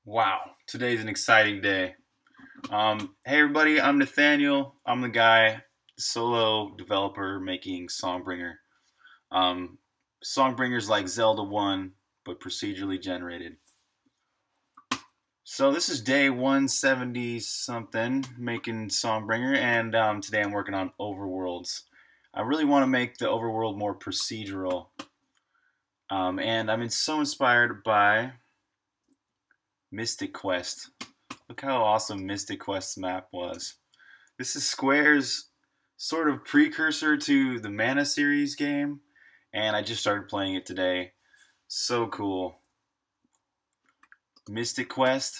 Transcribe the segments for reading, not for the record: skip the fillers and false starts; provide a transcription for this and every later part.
Wow, today's an exciting day. Hey everybody, I'm Nathaniel. I'm the guy, solo developer making Songbringer. Um, Songbringer's like Zelda 1, but procedurally generated. So this is day 170 something making Songbringer, and today I'm working on Overworlds. I really want to make the Overworld more procedural, and I'm so inspired by Mystic Quest. Look how awesome Mystic Quest's map was. This is Square's sort of precursor to the Mana series game, and I just started playing it today. So cool. Mystic Quest.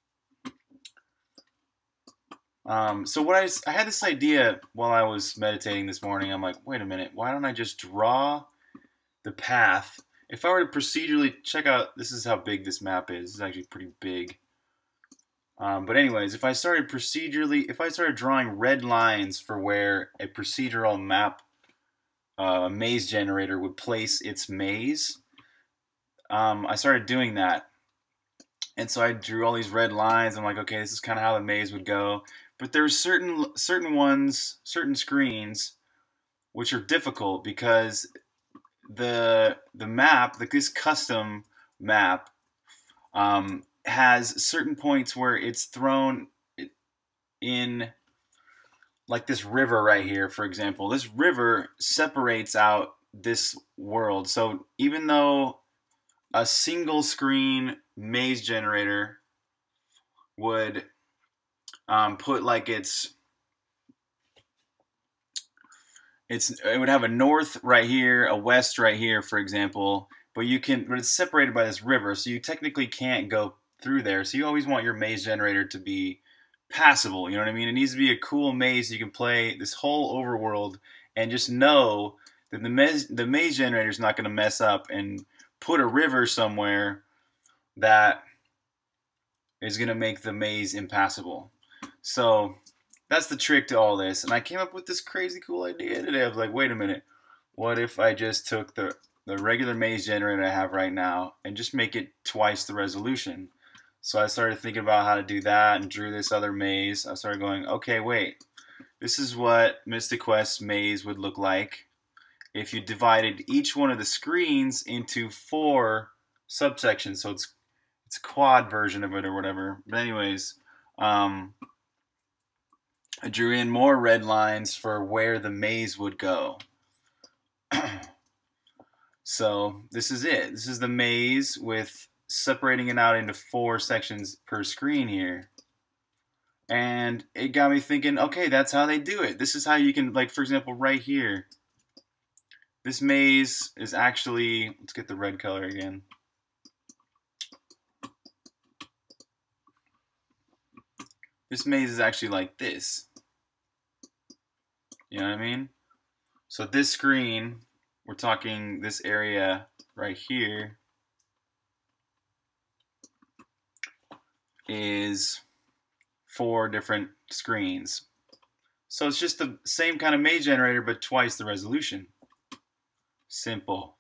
So I had this idea while I was meditating this morning. I'm like, wait a minute, why don't I just draw the path? If I were to procedurally check out, this is how big this map is. It's actually pretty big. But anyways, if I started drawing red lines for where a procedural map, maze generator would place its maze, I started doing that. And so I drew all these red lines. I'm like, okay, this is kind of how the maze would go. But there's certain screens, which are difficult because the map, like this custom map, has certain points where it's thrown in, like this river right here, for example. This river separates out this world. So even though a single screen maze generator would put like it would have a north right here, a west right here, for example, but it's separated by this river, so you technically can't go through there. So you always want your maze generator to be passable, you know what I mean? It needs to be a cool maze so you can play this whole overworld and just know that the maze generator is not going to mess up and put a river somewhere that is going to make the maze impassable. So that's the trick to all this. And I came up with this crazy cool idea today. I was like, wait a minute, what if I just took the regular maze generator I have right now and just make it twice the resolution? So I started thinking about how to do that and drew this other maze. I started going, okay, wait, this is what Mystic Quest maze would look like if you divided each one of the screens into 4 subsections. So it's a quad version of it or whatever. But anyways, I drew in more red lines for where the maze would go. So this is it. This is the maze with separating it out into 4 sections per screen here. And it got me thinking, okay, that's how they do it. This is how you can, like, for example, right here. This maze is actually, let's get the red color again. This maze is actually like this. You know what I mean? So this screen, we're talking this area right here, is 4 different screens. So it's just the same kind of maze generator, but twice the resolution. Simple.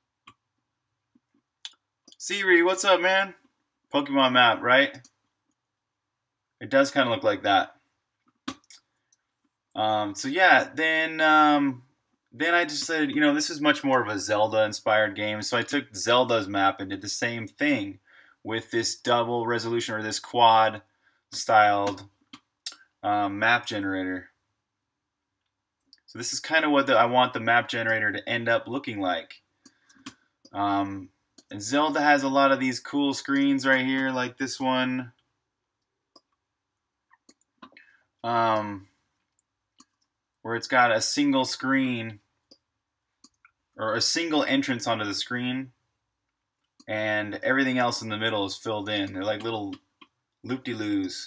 Siri, what's up, man? Pokemon map, right? It does kind of look like that. So yeah, then I just said, you know, this is much more of a Zelda-inspired game. So I took Zelda's map and did the same thing with this double resolution or this quad-styled map generator. So this is kind of what I want the map generator to end up looking like. And Zelda has a lot of these cool screens right here, like this one. Where it's got a single screen or a single entrance onto the screen, and everything else in the middle is filled in. They're like little loop-de-loos.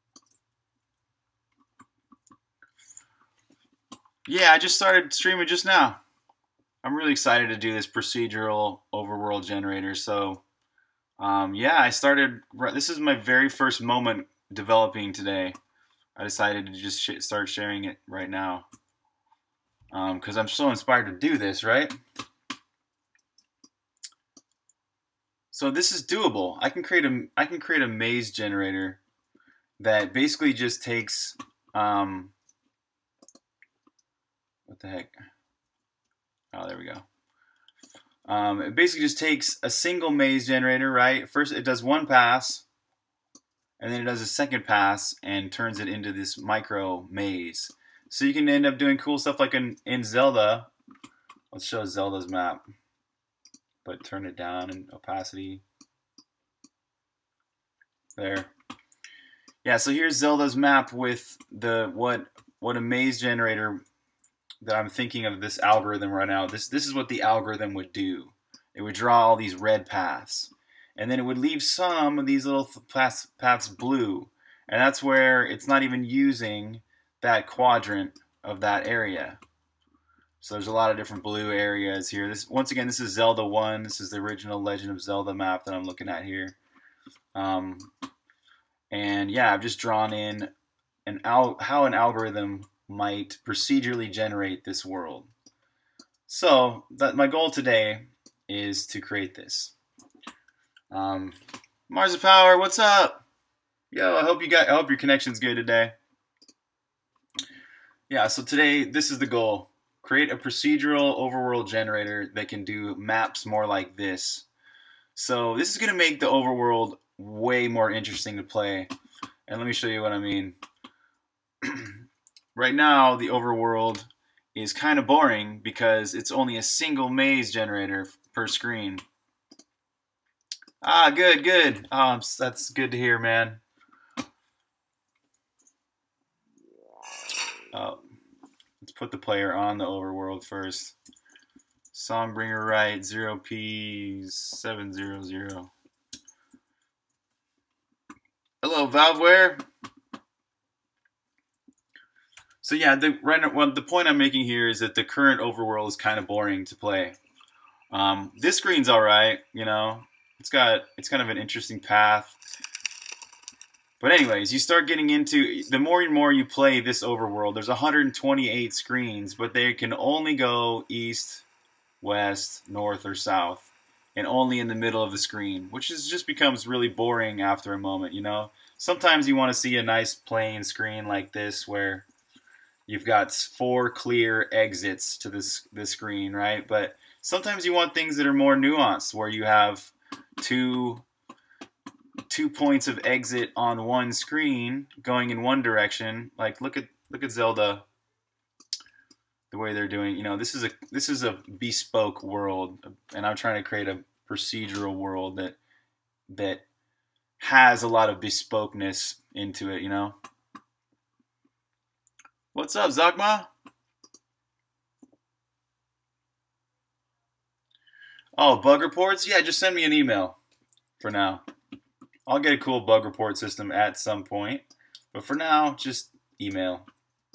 Yeah, I just started streaming just now. I'm really excited to do this procedural overworld generator. So, yeah, I started. This is my very first moment developing today. I decided to just start sharing it right now. Because I'm so inspired to do this, right? So this is doable. I can create a maze generator that basically just takes what the heck? Oh, there we go. It basically just takes a single maze generator, right? First, it does one pass, and then it does a second pass and turns it into this micro maze. So you can end up doing cool stuff like in Zelda. Let's show Zelda's map, but turn it down in opacity. There. Yeah, so here's Zelda's map with the what a maze generator that I'm thinking of this algorithm right now. This is what the algorithm would do. It would draw all these red paths, and then it would leave some of these little paths blue, and that's where it's not even using that quadrant of that area. So there's a lot of different blue areas here. This once again, this is Zelda 1. This is the original Legend of Zelda map that I'm looking at here. And yeah, I've just drawn in how an algorithm might procedurally generate this world. So my goal today is to create this. Mars of Power, what's up? Yo, I hope your connection's good today. Yeah, so today this is the goal. Create a procedural overworld generator that can do maps more like this. So this is going to make the overworld way more interesting to play. And let me show you what I mean. Right now, the overworld is kind of boring because it's only a single maze generator per screen. Ah, good, good. That's good to hear, man. Let's put the player on the overworld first. Songbringer right, 0p700. Hello, Valveware. So yeah, the point I'm making here is that the current overworld is kind of boring to play. This screen's all right, you know. It's kind of an interesting path. But anyways, you start getting into the more and more you play this overworld. There's 128 screens, but they can only go east, west, north, or south, and only in the middle of the screen, which just becomes really boring after a moment, you know. Sometimes you want to see a nice plain screen like this where you've got 4 clear exits to this screen, right? But sometimes you want things that are more nuanced, where you have two points of exit on one screen going in one direction. Like look at Zelda, the way they're doing. You know, this is a bespoke world, and I'm trying to create a procedural world that has a lot of bespokeness into it, you know. What's up, Zagma? Oh, bug reports? Yeah, just send me an email for now. I'll get a cool bug report system at some point, but for now, just email.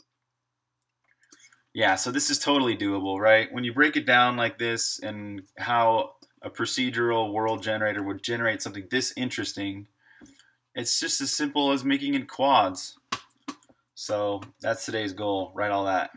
Yeah, so this is totally doable, right? When you break it down like this and how a procedural world generator would generate something this interesting, it's just as simple as making it quads. So that's today's goal, write all that.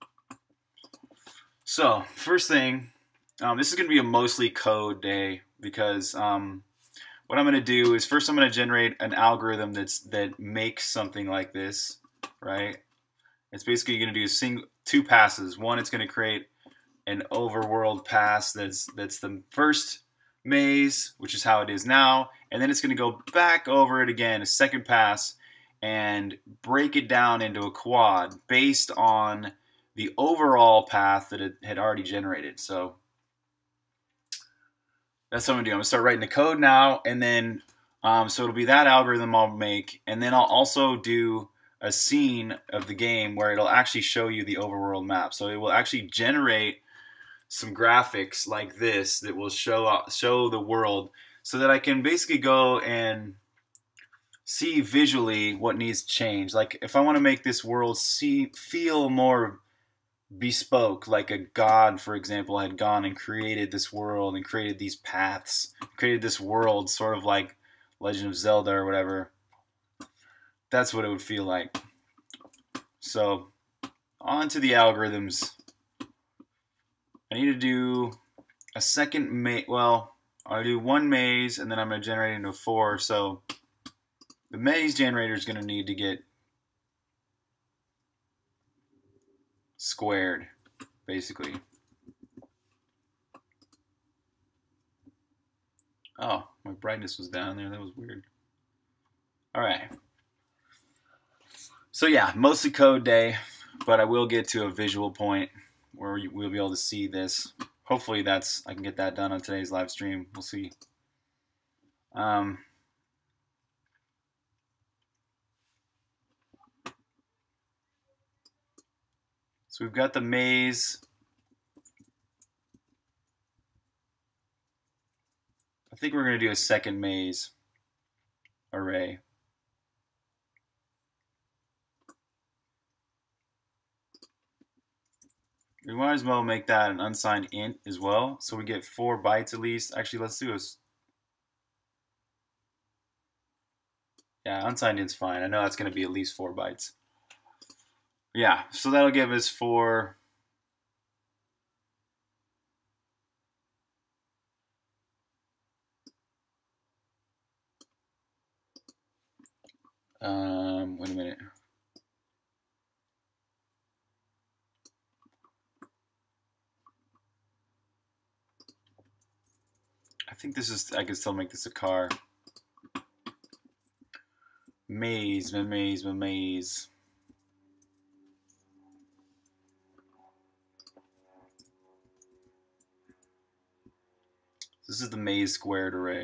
So first thing, this is going to be a mostly code day because what I'm going to do is first I'm going to generate an algorithm that makes something like this, right? It's basically going to do 2 passes. One, it's going to create an overworld pass that's the first maze, which is how it is now, and then it's going to go back over it again, a second pass, and break it down into a quad based on the overall path that it had already generated. So that's what I'm going to do. I'm going to start writing the code now, and then so it'll be that algorithm I'll make, and then I'll also do a scene of the game where it'll actually show you the overworld map. So it will actually generate some graphics like this that will show the world, so that I can basically go and see visually what needs to change. Like if I want to make this world feel more bespoke, like a god, for example, had gone and created this world and created these paths, created this world, sort of like Legend of Zelda or whatever. That's what it would feel like. So on to the algorithms. I need to do a second well, I'll do one maze, and then I'm going to generate into 4. So the maze generator is going to need to get squared, basically. Oh, my brightness was down there. That was weird. All right. So yeah, mostly code day, but I will get to a visual point where we'll be able to see this. Hopefully I can get that done on today's live stream. We'll see. So we've got the maze. I think we're going to do a second maze array. We might as well make that an unsigned int as well, so we get 4 bytes at least. Actually, let's do this. Yeah, unsigned int's fine. I know that's going to be at least 4 bytes. Yeah, so that'll give us 4. Wait a minute. I think this is, I can still make this a car. Maze, maze, maze. This is the maze squared array.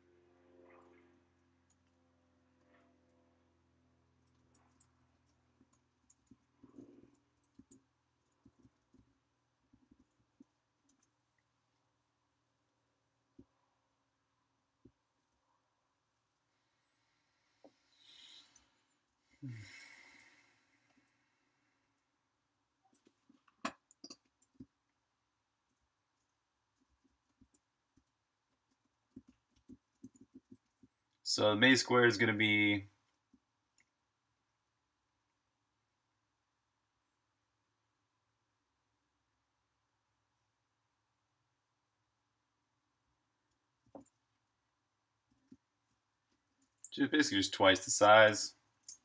So the maze squared is going to be basically just twice the size.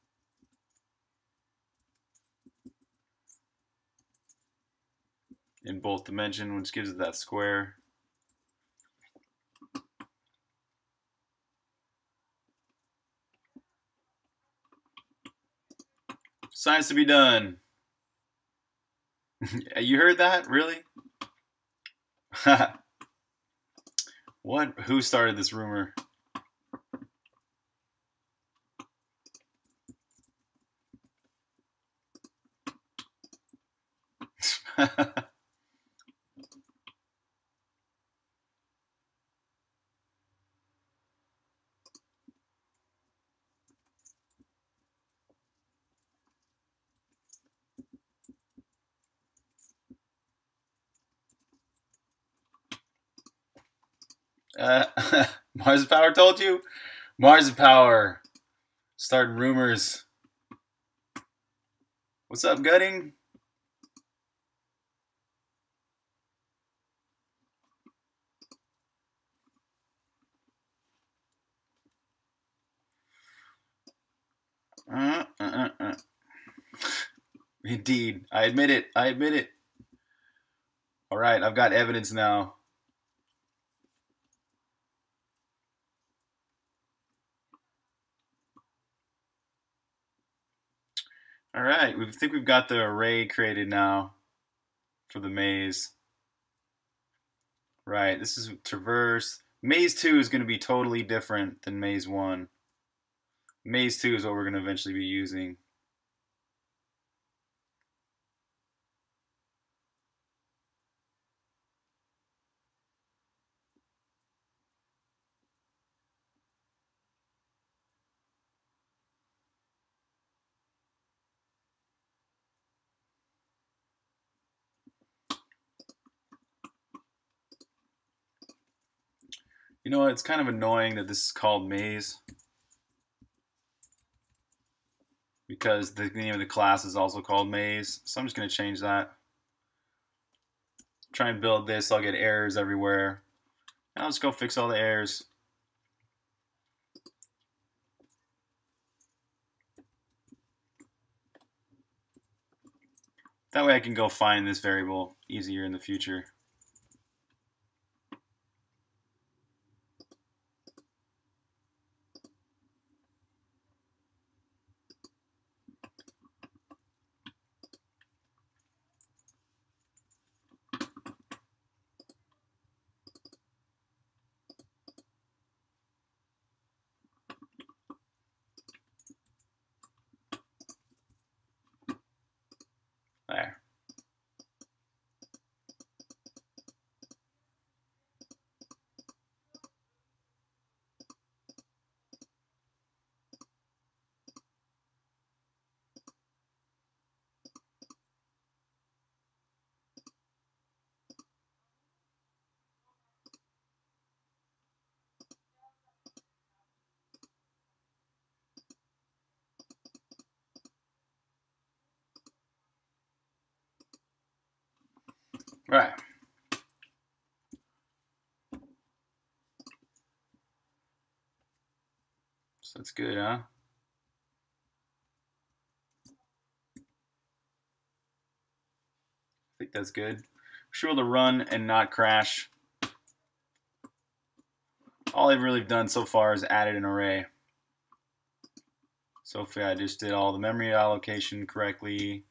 In both dimension, which gives it that square. Science to be done. You heard that? Really? What? Who started this rumor? Mars of Power told you? Mars of Power. Starting rumors. What's up, Gutting? Indeed. I admit it. I admit it. All right, I've got evidence now. All right, we think we've got the array created now for the maze. Right, this is traverse. Maze 2 is going to be totally different than Maze 1. Maze 2 is what we're going to eventually be using. You know what? It's kind of annoying that this is called Maze, because the name of the class is also called Maze. So I'm just going to change that. Try and build this, I'll get errors everywhere. Now let's go fix all the errors. That way I can go find this variable easier in the future. There. Right. So that's good, huh? I think that's good. Sure to run and not crash. All I've really done so far is added an array. So hopefully I just did all the memory allocation correctly.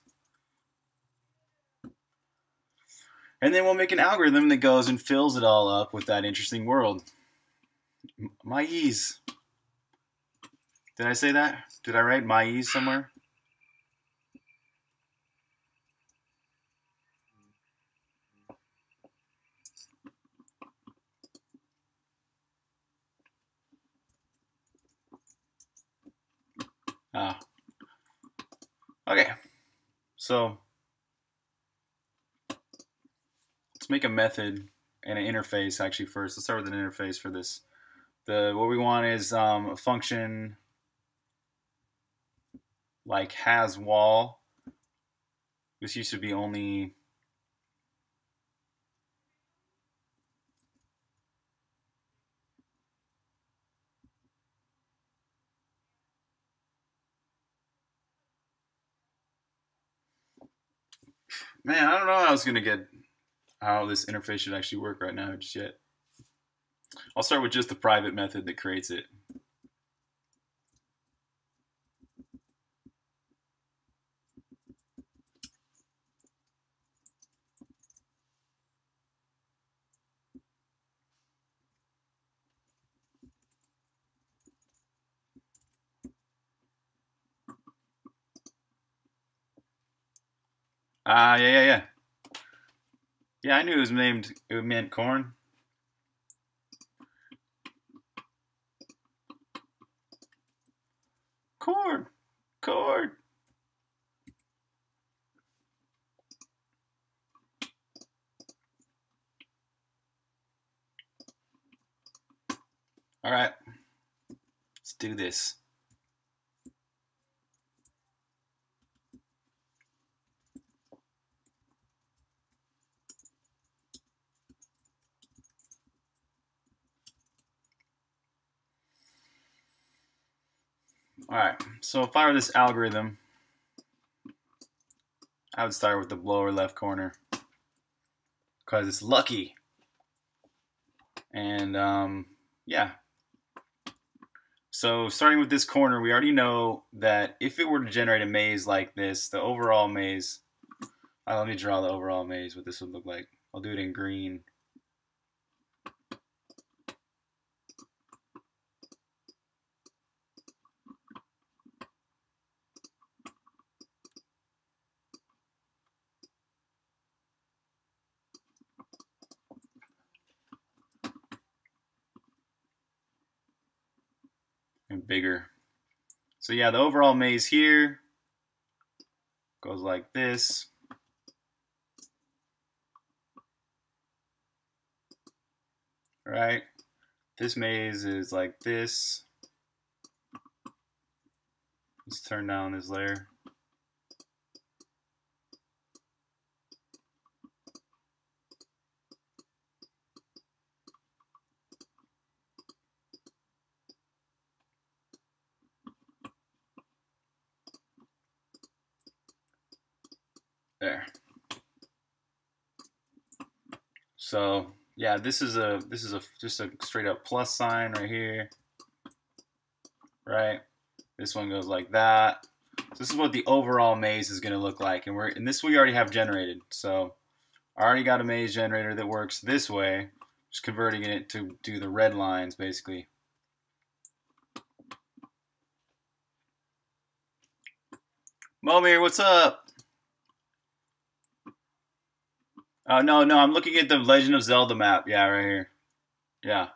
And then we'll make an algorithm that goes and fills it all up with that interesting world. My ease. Did I say that? Did I write my ease somewhere? Ah. Okay. So let's make a method and an interface actually first. Let's start with an interface for this. What we want is a function like has wall. This used to be only man, I don't know how I was gonna get how this interface should actually work right now just yet. I'll start with just the private method that creates it. Yeah. Yeah, I knew it was named, it meant corn. Corn. Corn. All right. Let's do this. All right. So if I were this algorithm, I would start with the lower left corner because it's lucky. And yeah. So starting with this corner, we already know that if it were to generate a maze like this, the overall maze, let me draw the overall maze, what this would look like. I'll do it in green. And bigger. So yeah, the overall maze here goes like this. Right? This maze is like this. Let's turn down this layer. There. So yeah, this is just a straight up plus sign right here, right? This one goes like that. So this is what the overall maze is going to look like, and this we already have generated. So I already got a maze generator that works this way, just converting it to do the red lines basically. Momir, what's up? No, I'm looking at the Legend of Zelda map. Yeah, right here. Yeah.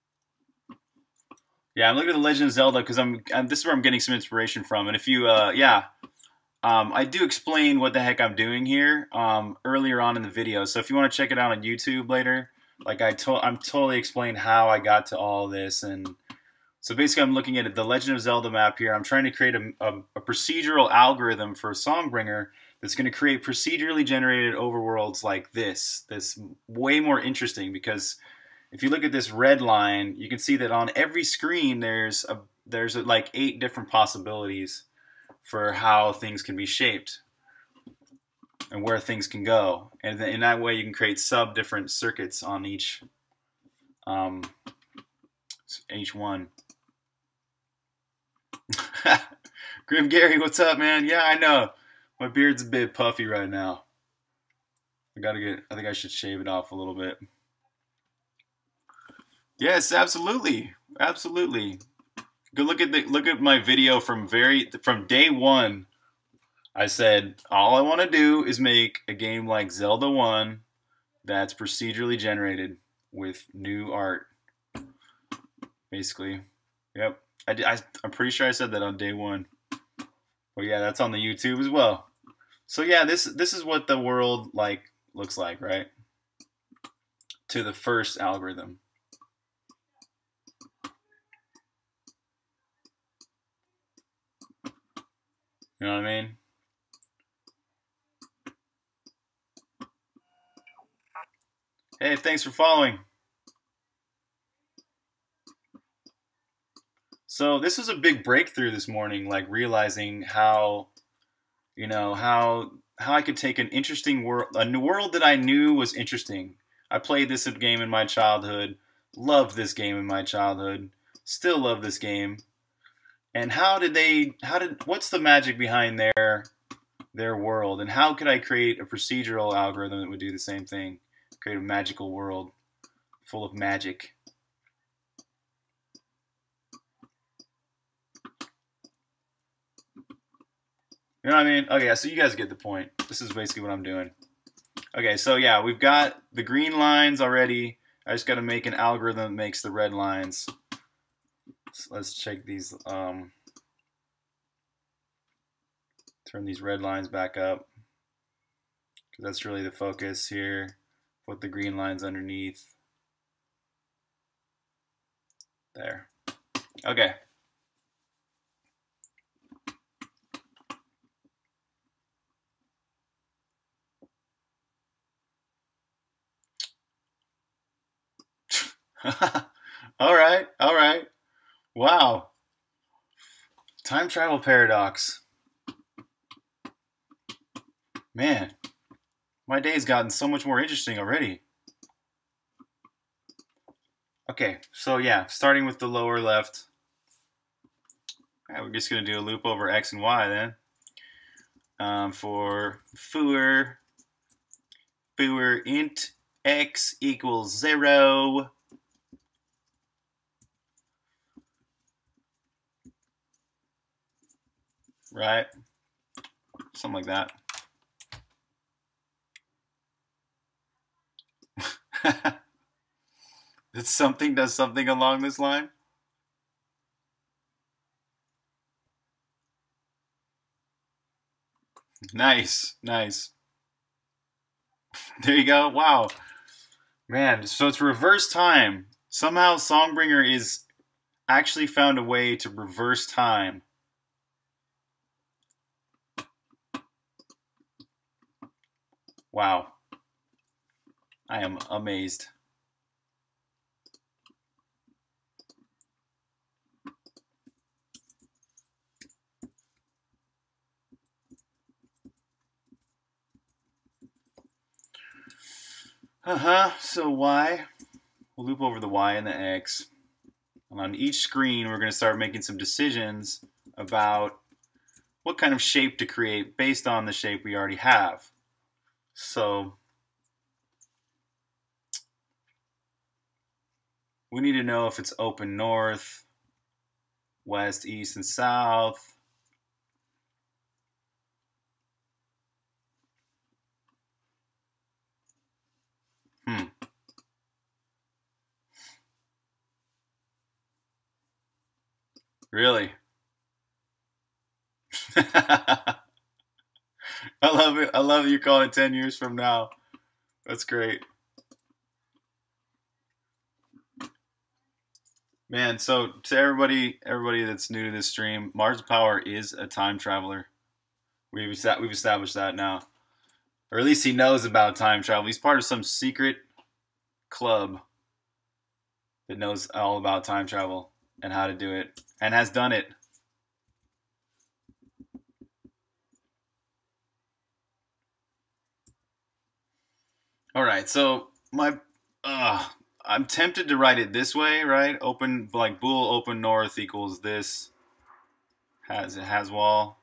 Yeah, I'm looking at the Legend of Zelda because this is where I'm getting some inspiration from. And if you, I do explain what the heck I'm doing here earlier on in the video. So if you want to check it out on YouTube later, like I'm totally explained how I got to all this. And so basically I'm looking at the Legend of Zelda map here. I'm trying to create a procedural algorithm for Songbringer that's going to create procedurally generated overworlds like this. That's way more interesting because if you look at this red line, you can see that on every screen there's like 8 different possibilities for how things can be shaped and where things can go, and in that way you can create different circuits on each one. Grim Gary, what's up, man? Yeah, I know my beard's a bit puffy right now. I think I should shave it off a little bit. Yes, absolutely. Go look at my video from day one. I said all I want to do is make a game like Zelda 1 that's procedurally generated with new art. Basically. Yep. I'm pretty sure I said that on day one. But yeah, that's on the YouTube as well. So yeah, this is what the world looks like, right? To the first algorithm. You know what I mean? Hey, thanks for following. So this was a big breakthrough this morning, like realizing how I could take an interesting world, a new world that I knew was interesting. I played this game in my childhood, loved this game in my childhood, still love this game. And what's the magic behind their world, and how could I create a procedural algorithm that would do the same thing, create a magical world full of magic? You know what I mean? Okay, yeah, so you guys get the point. This is basically what I'm doing. Okay, so yeah, we've got the green lines already. I just got to make an algorithm that makes the red lines. So let's check these. Turn these red lines back up, because that's really the focus here. Put the green lines underneath. There. Okay. All right. Wow. Time travel paradox. Man, my day's gotten so much more interesting already. Okay, so yeah, starting with the lower left. Right, we're just going to do a loop over x and y then. For fooer int x equals 0. Right? Something like that. Does something along this line? Nice. There you go. Wow. Man, so it's reverse time. Somehow Songbringer is actually found a way to reverse time. Wow. I am amazed. So y, we'll loop over the y and the x. And on each screen, we're going to start making some decisions about what kind of shape to create based on the shape we already have. So we need to know if it's open north, west, east, and south. Really? I love it. I love you calling it 10 years from now. That's great. Man, so to everybody that's new to this stream, Mars Power is a time traveler. We've established that now. Or at least he knows about time travel. He's part of some secret club that knows all about time travel and how to do it and has done it. All right, so I'm tempted to write it this way, right? Open, like bool open north equals this has wall.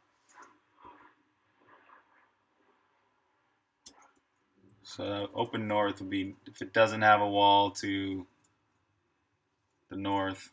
So open north would be if it doesn't have a wall to the north.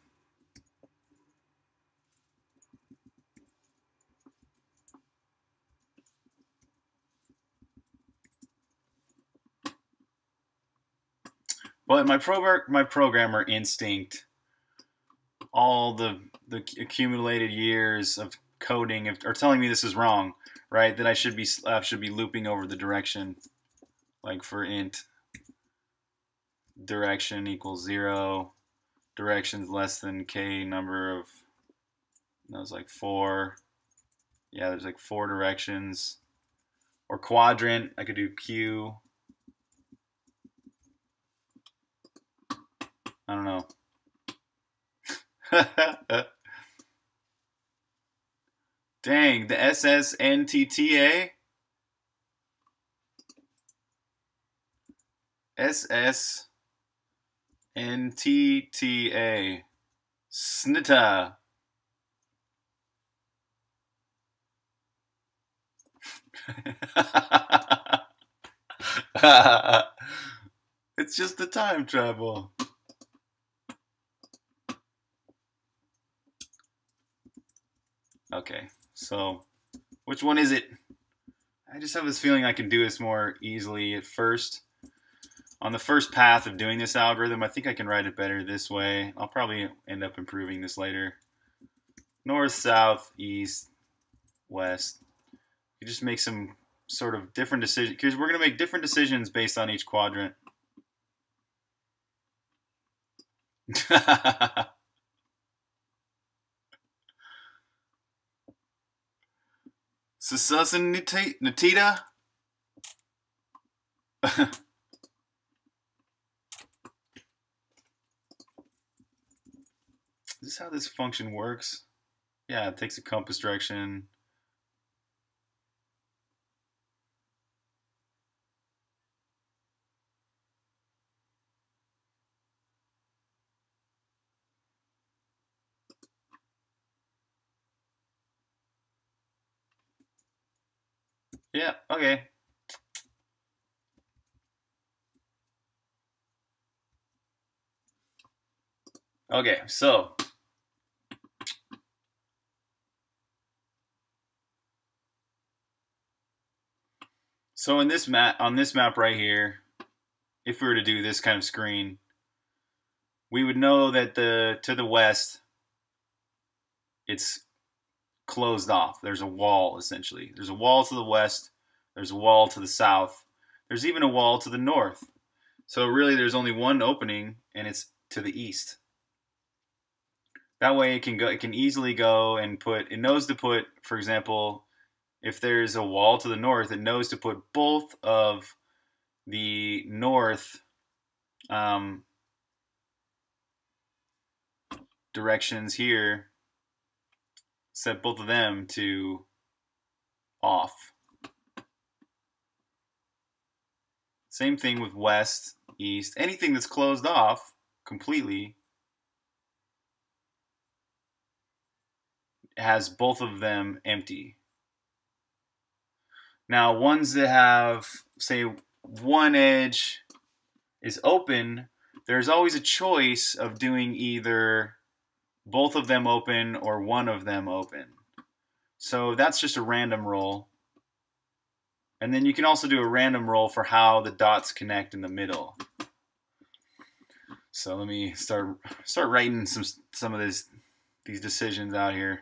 But my programmer instinct, all the accumulated years of coding are telling me this is wrong, right? That I should be looping over the direction, like for int direction equals 0, directions less than k number of, that was like 4. Yeah, there's like 4 directions. Or quadrant, I could do q. I don't know. Dang, the SSNTTA? SSNTTA. Snita. It's just the time travel. Okay, so which one is it? I just have this feeling I can do this more easily at first. On the first path of doing this algorithm, I think I can write it better this way. I'll probably end up improving this later. North, south, east, west. You just make some sort of different decisions, because we're going to make different decisions based on each quadrant. Susan Natita? Is this how this function works? Yeah, it takes a compass direction. Yeah, okay. Okay, so in this map, on this map right here, if we were to do this kind of screen, we would know that to the west, it's closed off. There's a wall, essentially. There's a wall to the west. There's a wall to the south. There's even a wall to the north. So really, there's only one opening, and it's to the east. That way, it can go. It can easily go and put. It knows to put, for example, if there's a wall to the north, it knows to put both of the north directions here, set both of them to off. Same thing with west, east. Anything that's closed off completely has both of them empty. Now, ones that have, say, one edge is open, there's always a choice of doing either both of them open or one of them open. So that's just a random roll. And then you can also do a random roll for how the dots connect in the middle. So let me start writing some of these decisions out here.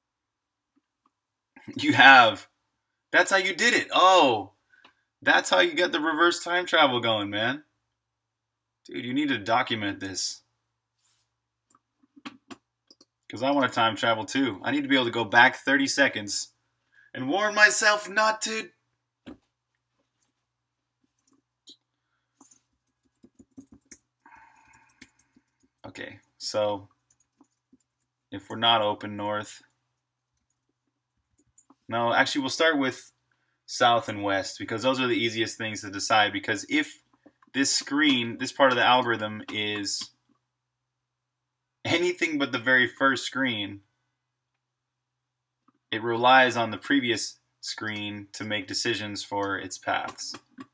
You have. That's how you did it. Oh, that's how you get the reverse time travel going, man. Dude, you need to document this. Because I want to time travel too. I need to be able to go back 30 seconds and warn myself not to. Okay, so if we're not open north. No, actually we'll start with south and west because those are the easiest things to decide, because if this screen, this part of the algorithm is anything but the very first screen, it relies on the previous screen to make decisions for its paths.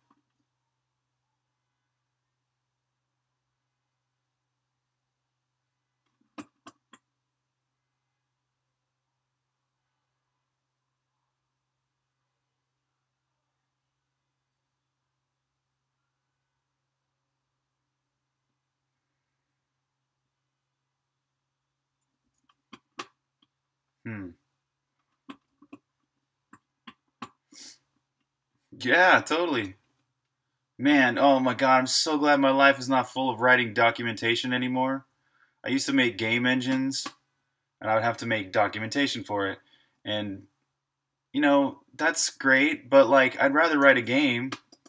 Yeah, totally. Man, oh my god, I'm so glad my life is not full of writing documentation anymore. I used to make game engines, and I would have to make documentation for it. And, you know, that's great, but, like, I'd rather write a game.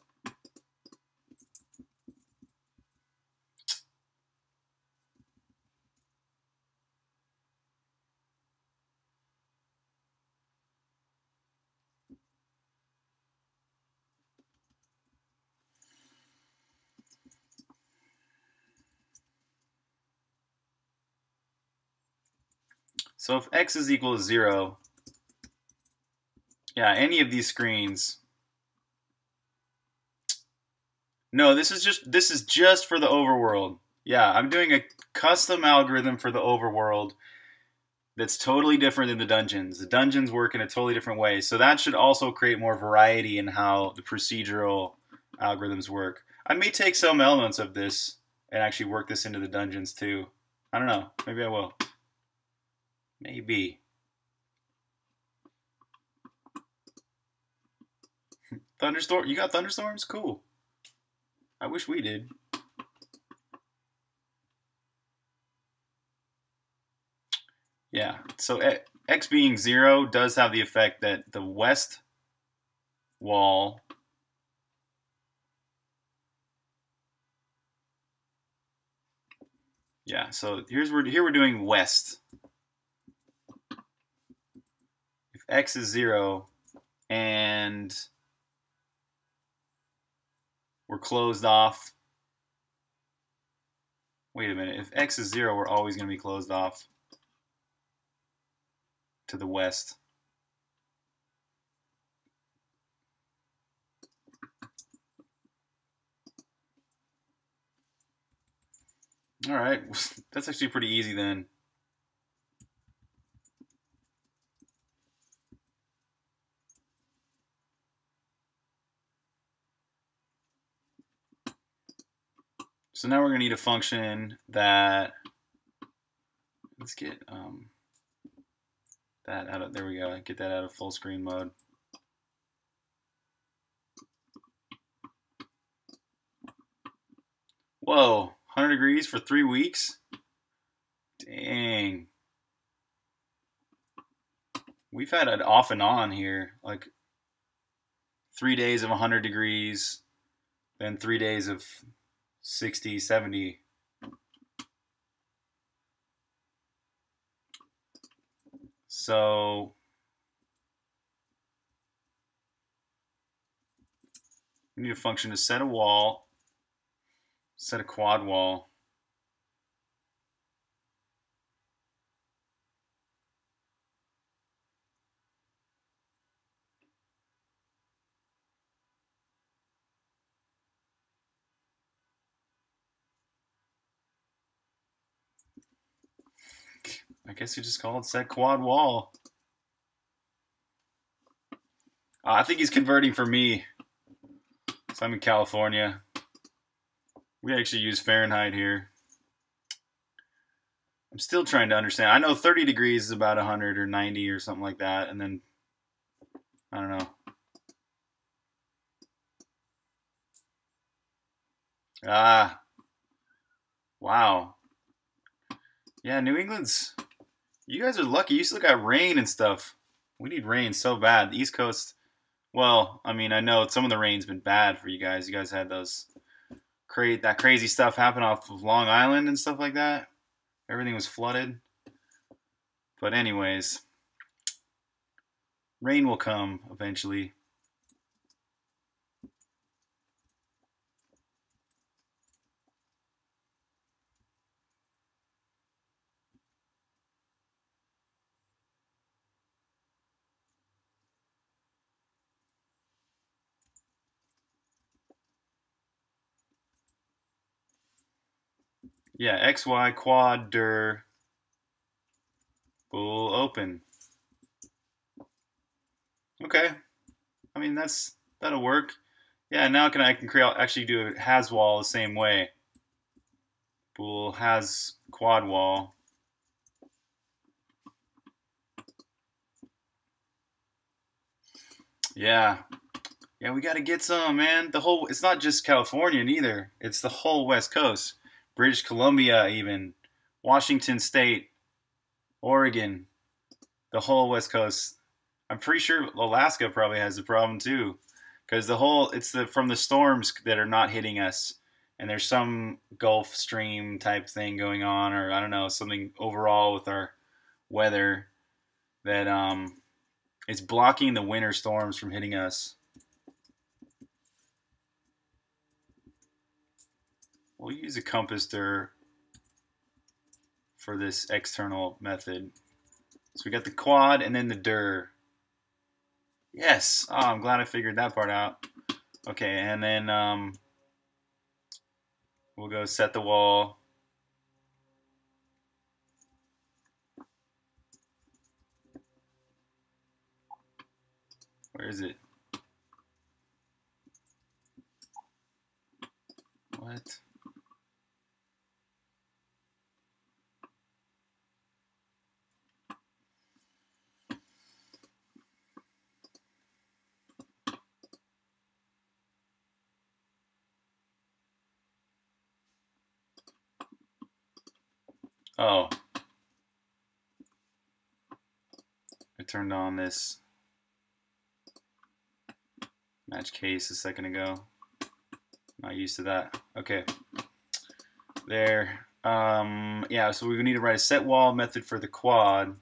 So if x is equal to 0, yeah, any of these screens. No, this is just for the overworld. Yeah, I'm doing a custom algorithm for the overworld that's totally different than the dungeons. The dungeons work in a totally different way. So that should also create more variety in how the procedural algorithms work. I may take some elements of this and actually work this into the dungeons too. I don't know. Maybe I will. Maybe. Thunderstorm? You got thunderstorms? Cool. I wish we did. Yeah. So x being 0 does have the effect that the west wall yeah, so here we're doing west. If x is 0 and we're closed off. Wait a minute. If x is 0, we're always going to be closed off to the west. All right. That's actually pretty easy then. So now we're going to need a function that, let's get that out of, there we go, get that out of full screen mode. Whoa, 100 degrees for 3 weeks? Dang. We've had it off and on here, like 3 days of 100 degrees, then 3 days of 60, 70. So We need a function to set a wall, set a quad wall. I guess you just call it set quad wall. I think he's converting for me. So I'm in California. We actually use Fahrenheit here. I'm still trying to understand. I know 30 degrees is about 100 or 90 or something like that. And then, I don't know. Ah, wow. Yeah, New England's, you guys are lucky. You still got rain and stuff. We need rain so bad. The East Coast, well, I mean, I know some of the rain's been bad for you guys. You guys had those that crazy stuff happen off of Long Island and stuff like that. Everything was flooded. But anyways, rain will come eventually. Yeah, XY quad dir bool open. Okay. I mean that'll work. Yeah, now I can create actually do a has wall the same way. Bool has quad wall. Yeah. Yeah, we got to get some, man. It's not just California neither. It's the whole West Coast. British Columbia even, Washington State, Oregon, the whole West Coast. I'm pretty sure Alaska probably has a problem too, because it's from the storms that are not hitting us, and there's some Gulf Stream type thing going on, or I don't know, something overall with our weather that it's blocking the winter storms from hitting us. We'll use a compass dir for this external method. So we got the quad and then the dir. Yes. Oh, I'm glad I figured that part out. Okay, and then we'll go set the wall. Where is it? What? Oh. I turned on this match case a second ago. Not used to that. Okay. There. Yeah, so we need to write a set wall method for the quad.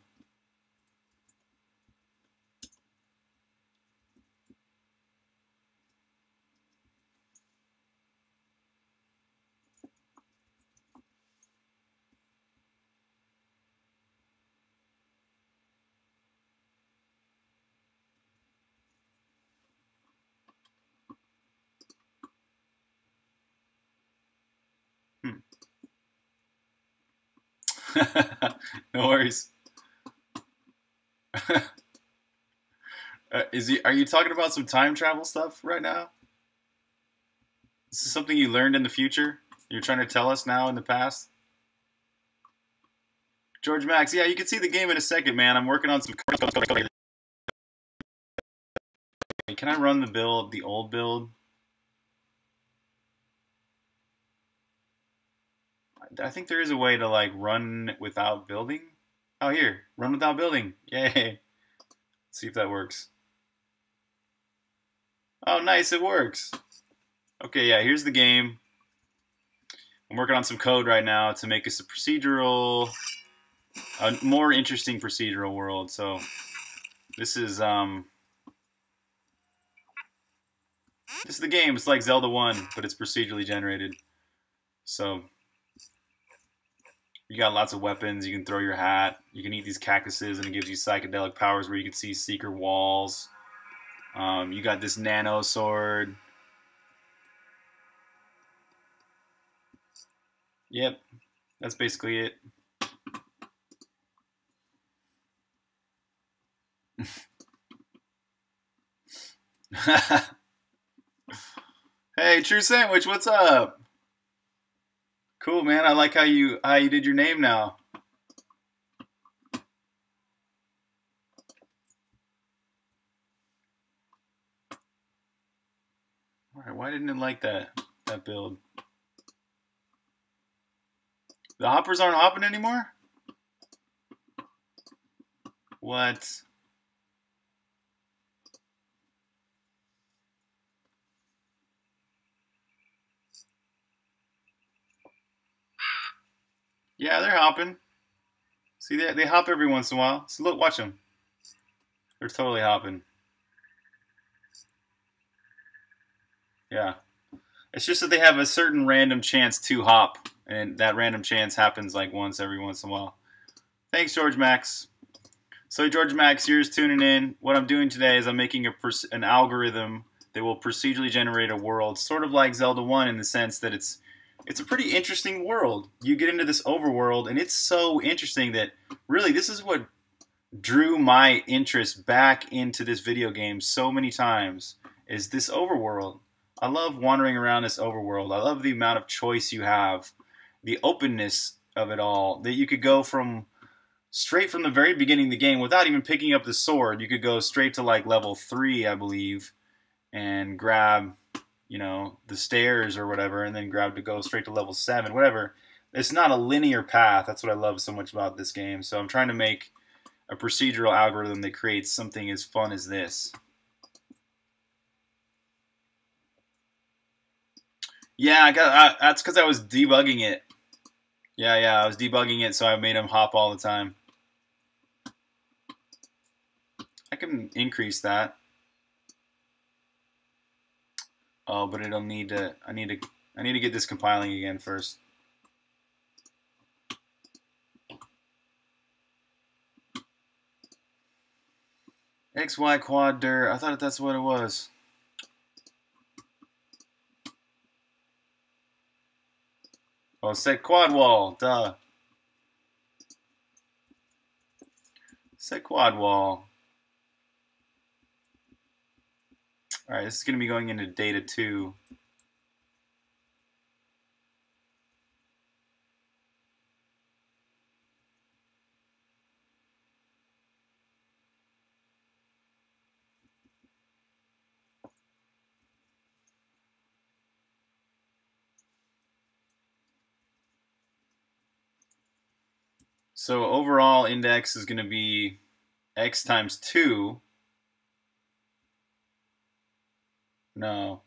No worries. Are you talking about some time travel stuff right now? This is something you learned in the future? You're trying to tell us now in the past? George Max, yeah, you can see the game in a second, man. I'm working on some. Can I run the old build? I think there is a way to like run without building. Oh, here, run without building. Yay! Let's see if that works. Oh, nice, it works. Okay, yeah, here's the game. I'm working on some code right now to make us a more interesting procedural world. So this is This is the game. It's like Zelda 1, but it's procedurally generated. So you got lots of weapons. You can throw your hat. You can eat these cactuses, and it gives you psychedelic powers where you can see secret walls. You got this nano sword. Yep, that's basically it. Hey, True Sandwich, what's up? Cool, man. I like how you did your name now. All right, why didn't it like that build? The hoppers aren't hopping anymore? What? Yeah, they're hopping. See, they hop every once in a while. So look, watch them. They're totally hopping. Yeah. It's just that they have a certain random chance to hop, and that random chance happens like once every once in a while. Thanks, George Max. So, George Max, you're just tuning in. What I'm doing today is I'm making an algorithm that will procedurally generate a world, sort of like Zelda 1 in the sense that it's a pretty interesting world. You get into this overworld, and it's so interesting that really this is what drew my interest back into this video game so many times is this overworld. I love wandering around this overworld. I love the amount of choice you have, the openness of it all, that you could go from straight from the very beginning of the game without even picking up the sword. You could go straight to like level 3, I believe, and grab, you know, the stairs or whatever, and then grab to go straight to level 7, whatever. It's not a linear path. That's what I love so much about this game. So I'm trying to make a procedural algorithm that creates something as fun as this. Yeah, that's because I was debugging it. Yeah, I was debugging it, so I made him hop all the time. I can increase that. Oh, but it'll need to. I need to get this compiling again first. XY quad dir. I thought that's what it was. Oh, set quad wall. Duh. Set quad wall. All right, this is going to be going into data 2. So overall index is going to be x times 2. No.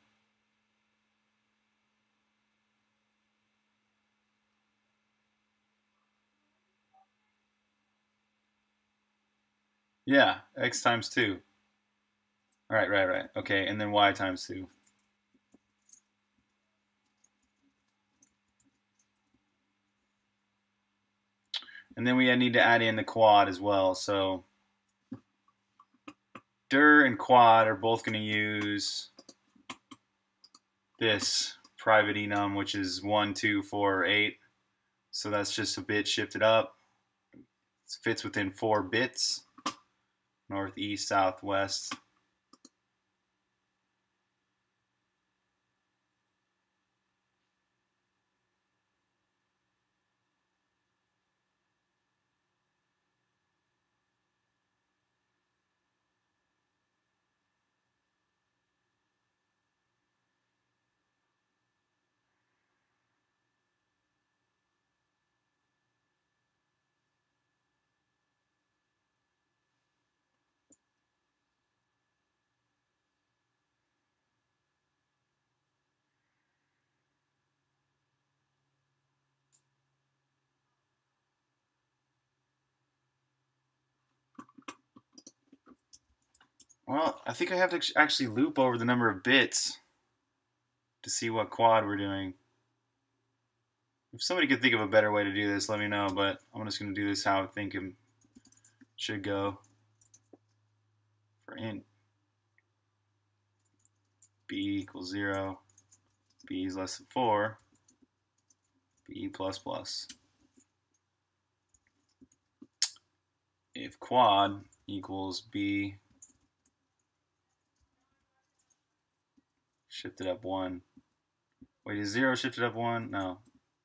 Yeah, x times 2. Right. Okay, and then y times 2. And then we need to add in the quad as well. So dir and quad are both going to use this private enum, which is 1, 2, 4, 8. So that's just a bit shifted up. It fits within 4 bits. North, east, south, west. Well, I think I have to actually loop over the number of bits. to see what quad we're doing. If somebody could think of a better way to do this, let me know, but I'm just going to do this how I think it should go. For int b equals 0, b is less than 4, b plus plus. If quad equals b shifted up 1. Wait, is 0 shifted up 1? No.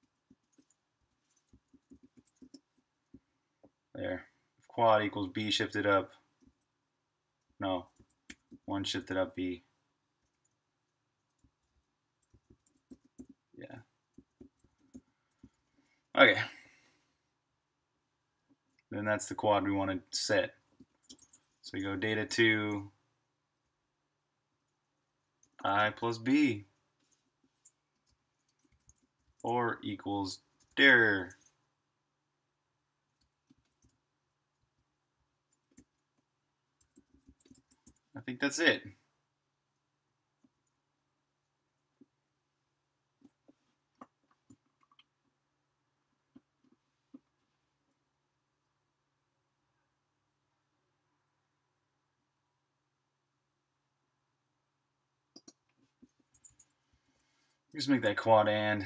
There. If quad equals b shifted up, no, 1 shifted up b. Yeah. Okay. Then that's the quad we want to set. So we go data 2, I plus b, or equals dir. I think that's it. Just make that quad and.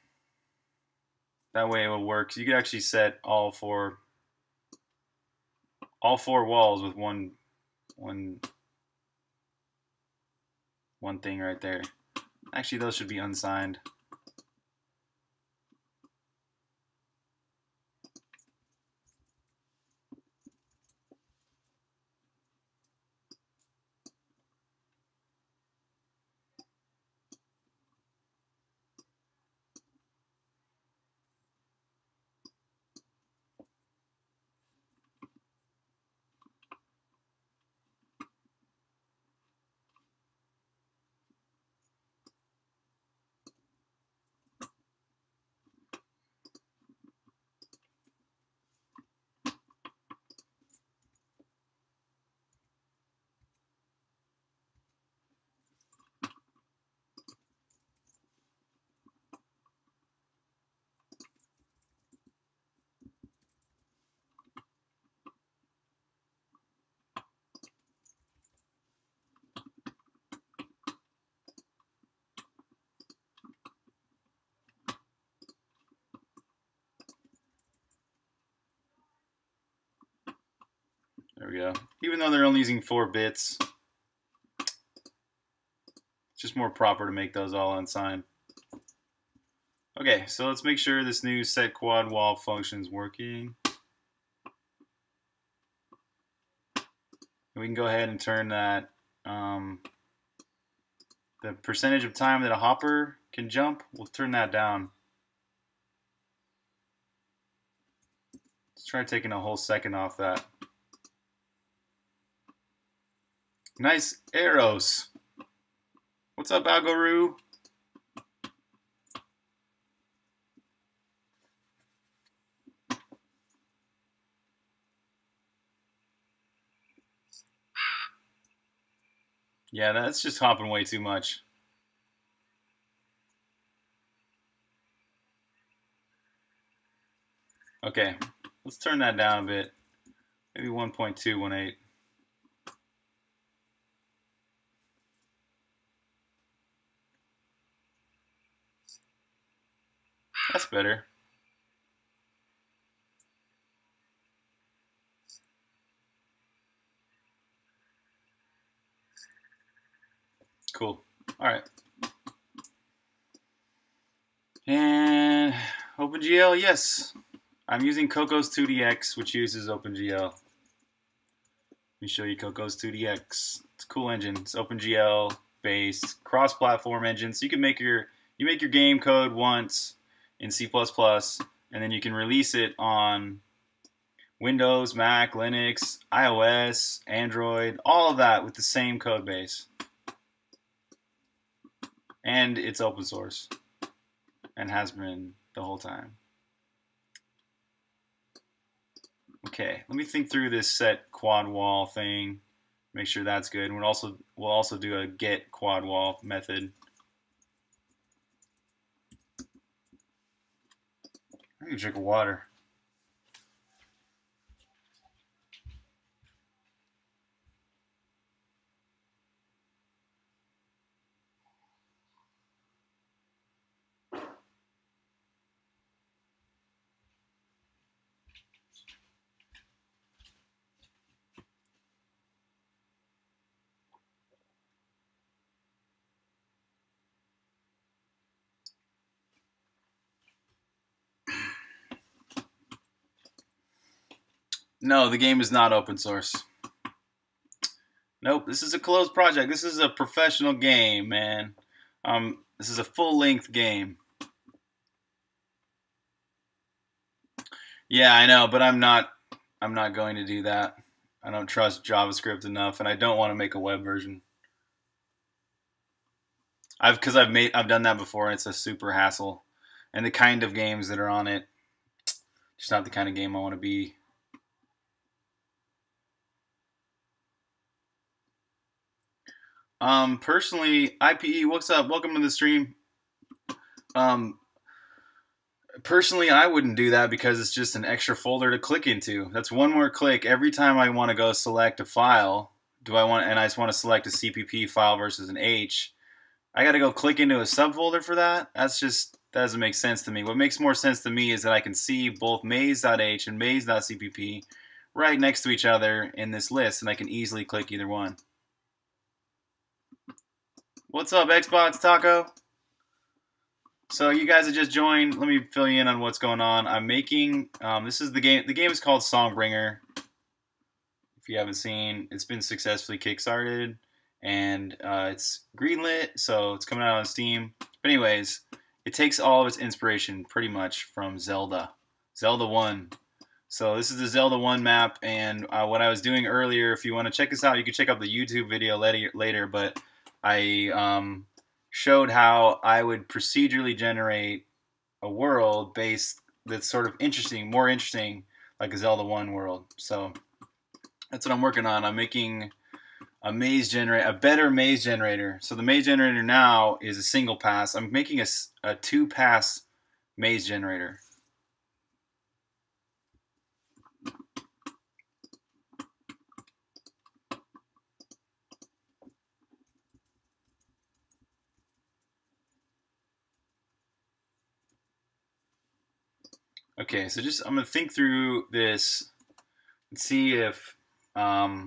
That way it will work. You can actually set all four walls with one thing right there. Actually, those should be unsigned. There we go. Even though they're only using 4 bits, it's just more proper to make those all unsigned. Okay, so let's make sure this new set quad wall function is working. We can go ahead and turn that the percentage of time that a hopper can jump, we'll turn that down. Let's try taking a whole second off that. Nice arrows. What's up, Algoru? Yeah, that's just hopping way too much. Okay, let's turn that down a bit. Maybe 1.218. That's better. Cool. All right. And OpenGL, yes. I'm using Cocos 2DX, which uses OpenGL. Let me show you Cocos 2DX. It's a cool engine. It's OpenGL based, cross-platform engine. So you can make your game code once in C++, and then you can release it on Windows, Mac, Linux, iOS, Android, all of that with the same code base. And it's open source and has been the whole time. Okay, let me think through this set quad wall thing. Make sure that's good. And we'll also do a get quad wall method. need a drink of water. No, the game is not open source. Nope, this is a closed project. This is a professional game, man. This is a full-length game. Yeah, I know, but I'm not going to do that. I don't trust JavaScript enough, and I don't want to make a web version. I've done that before, and it's a super hassle. And the kind of games that are on it, just not the kind of game I want to be. Personally, IPE, what's up? Welcome to the stream. Personally, I wouldn't do that because it's just an extra folder to click into. That's one more click every time I want to go select a file. And I just want to select a CPP file versus an H. I got to go click into a subfolder for that. That doesn't make sense to me. What makes more sense to me is that I can see both maze.h and maze.cpp right next to each other in this list, and I can easily click either one. What's up, Xbox Taco? So you guys have just joined. Let me fill you in on what's going on. I'm making, this is the game. The game is called Songbringer. If you haven't seen, it's been successfully kickstarted, and it's greenlit, so it's coming out on Steam. But anyways, it takes all of its inspiration pretty much from Zelda 1. So this is the Zelda 1 map, and what I was doing earlier, if you want to check this out, you can check out the YouTube video later, but I showed how I would procedurally generate a world that's sort of more interesting, like a Zelda 1 world. So that's what I'm working on. I'm making a better maze generator. So the maze generator now is a single pass. I'm making a 2-pass maze generator. Okay, so I'm gonna think through this and see if that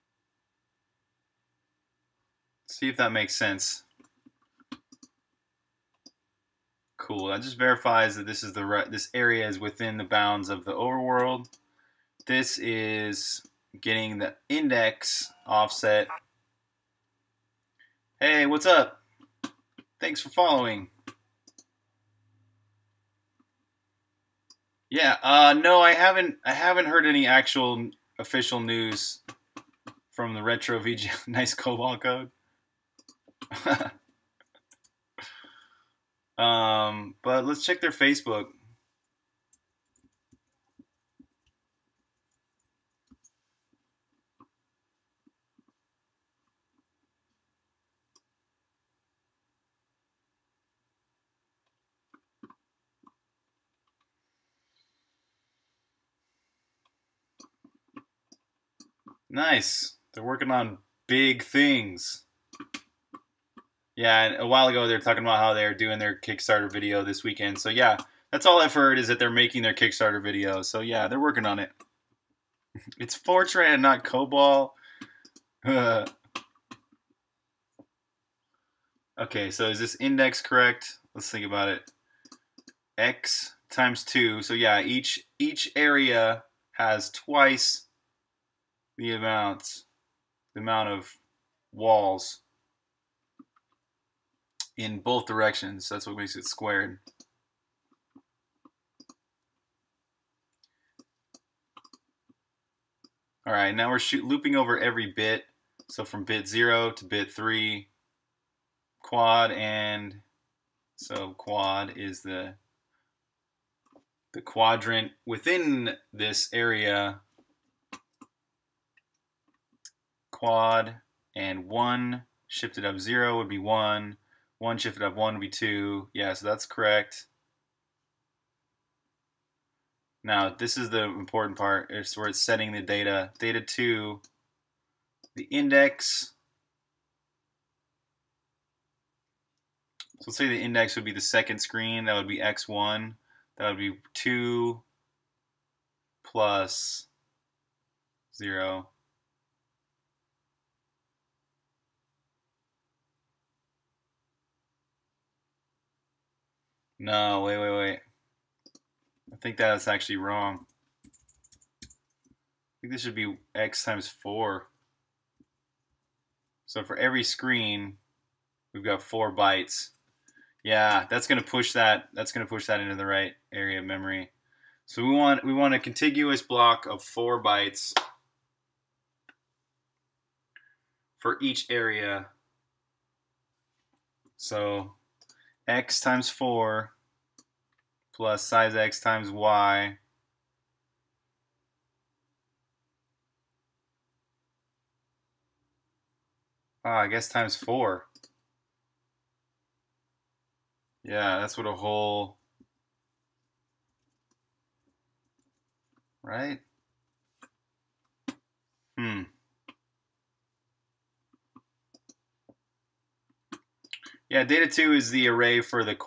makes sense. Cool. That just verifies that this area is within the bounds of the overworld. This is getting the index offset. Hey, what's up? Thanks for following. Yeah, no, I haven't heard any actual official news from the Retro VG. Nice COBOL code. But let's check their Facebook. Nice. They're working on big things. Yeah, and a while ago they were talking about how they're doing their Kickstarter video this weekend. So yeah, that's all I've heard is that they're making their Kickstarter video. So yeah, they're working on it. It's Fortran, not COBOL. Okay, so is this index correct? Let's think about it. X times 2. So yeah, each area has twice the amount of walls in both directions. That's what makes it squared. All right, now we're looping over every bit. So from bit 0 to bit 3, quad, and so quad is the quadrant within this area. Quad and 1 shifted up 0 would be 1. 1 shifted up 1 would be 2. Yeah, so that's correct. Now, this is the important part. It's where it's setting the data. Data 2, the index. So let's say the index would be the second screen. That would be x1. That would be 2 plus 0. No, wait. I think that's actually wrong. I think this should be x times 4. So for every screen, we've got 4 bytes. Yeah, that's gonna push that. That's gonna push that into the right area of memory. So we want a contiguous block of 4 bytes for each area. So x times 4 plus size x times y. I guess times 4. Yeah, that's what a whole, right? Yeah, data 2 is the array for the